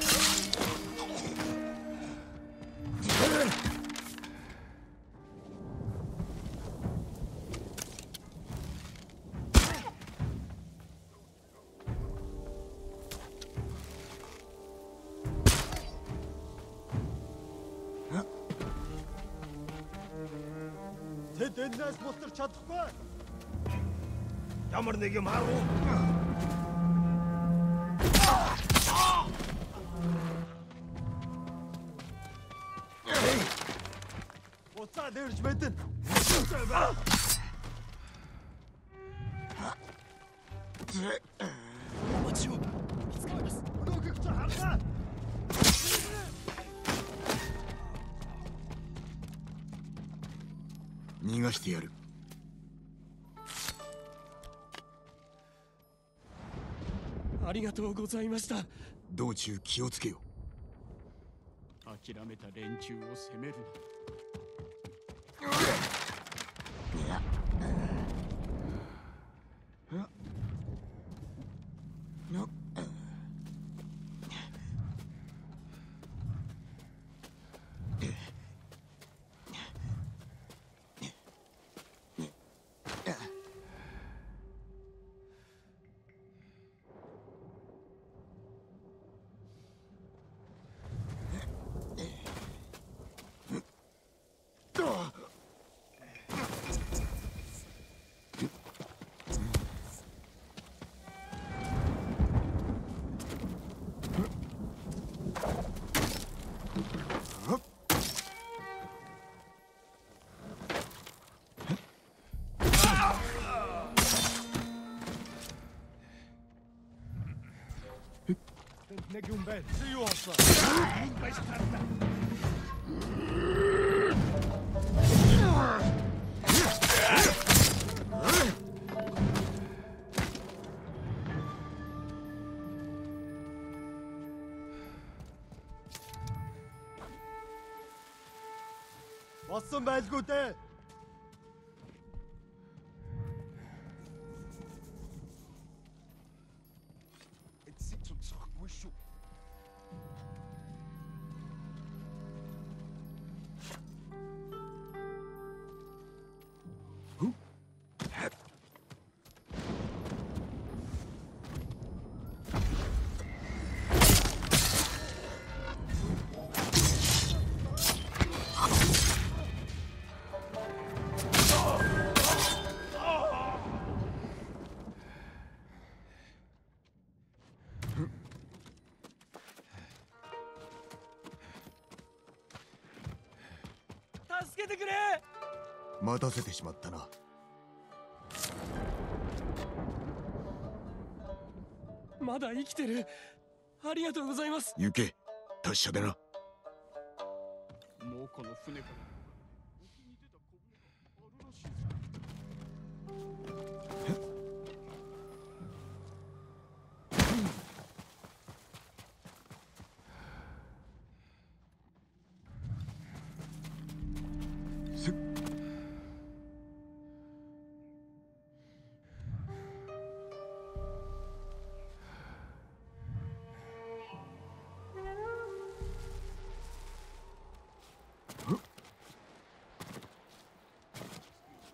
Тэд энэс бутар чадахгүй. Ямар нэг юм харав. Уцаа дэрж мэдэн. Мачо, бицгээс. Өнөөгч харгаа. 逃がしてやる。 ありがとうございました。 道中気をつけよ。 諦めた連中を責めるな。 Нэг юм байна. Чи юу болсон? Хүн байж таарна. Болсон байлгүй дээ. Эцэг цогцохгүй шүү. 助けてくれ。 待たせてしまったな。 まだ生きてる。ありがとうございます。 行け、達者でな。 もうこの船から沖に出た小舟があるらしいぞ。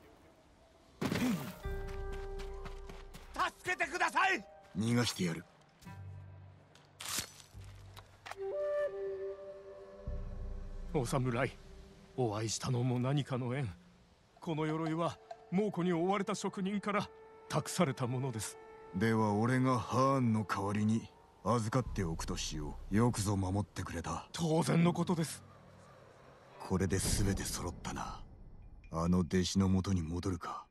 逃がしてやる。 お侍、お会いしたのも何かの縁。この鎧は猛虎に追われた職人から託されたものです。 では俺がハーンの代わりに預かっておくとしよう。よくぞ守ってくれた。 当然のことです。 これで全て揃ったな。あの弟子のもとに戻るか。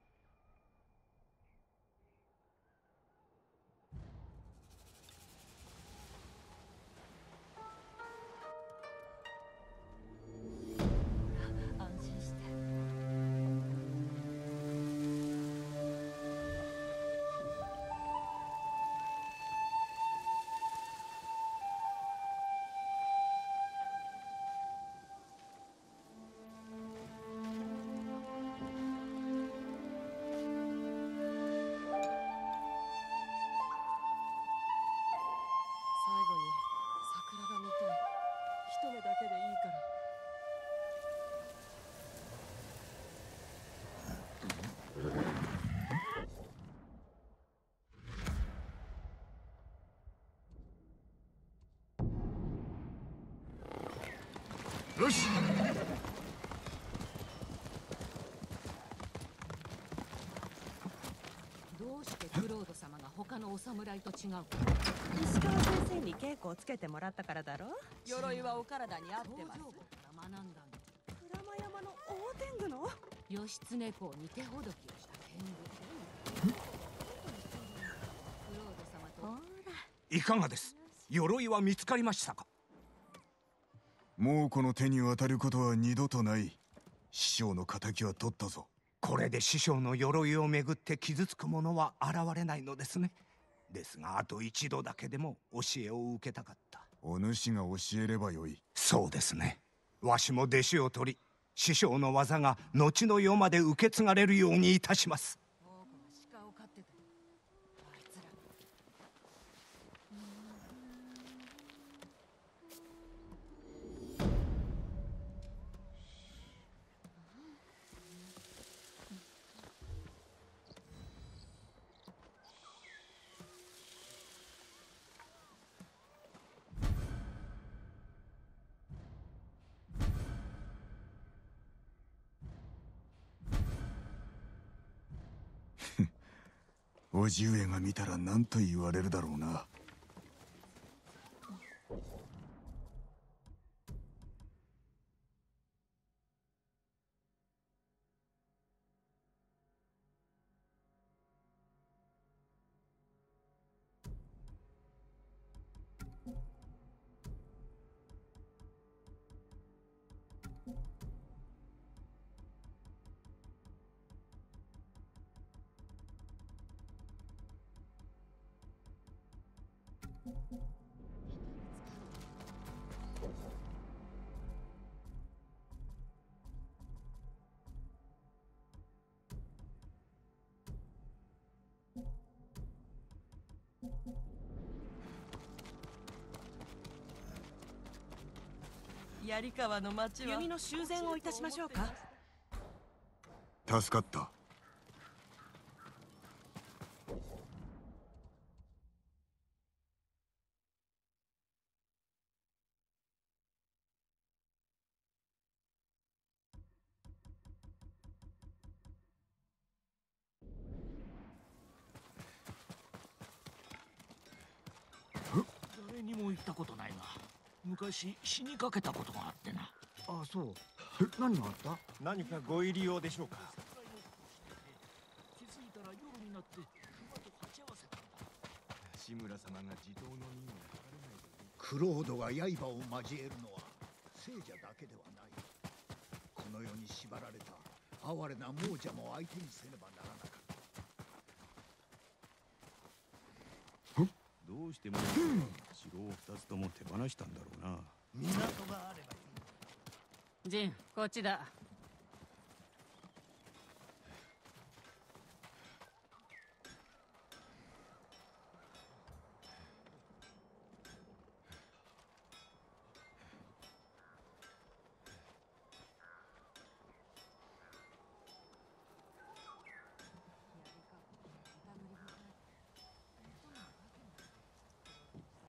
よし。 どうしてクロード様が他のお侍と違うか。 石川先生に稽古をつけてもらったからだろ。 鎧はお体に合ってます。 学んだの。 鞍馬山の大天狗の義経公に手ほどきをした天狗。クロード様と。 いかがです？鎧は見つかりましたか？ もうこの手に渡ることは二度とない。師匠の敵は取ったぞ。 これで師匠の鎧をめぐって傷つく者は現れないのですね。ですがあと一度だけでも教えを受けたかった。 お主が教えればよい。 そうですね。わしも弟子を取り、師匠の技が後の世まで受け継がれるようにいたします。 鹿を飼ってた。あいつら。 叔父上が見たら何と言われるだろうな。 槍川の町は弓の修繕をいたしましょうか。 助かった。 誰にも言ったことないが、昔死にかけたことがあってな。 ああ、そう。何があった？何かご入り用でしょうか？ 気づいたら夜になって馬と鉢合わせたんだ。 志村様が地頭の任を解かれないと。 クロードが刃を交えるのは聖者だけではない。この世に縛られた哀れな亡者も相手にせねばならなかった。 どうしても城を二つとも手放したんだろうな。 港があればいい。 ジン、こっちだ。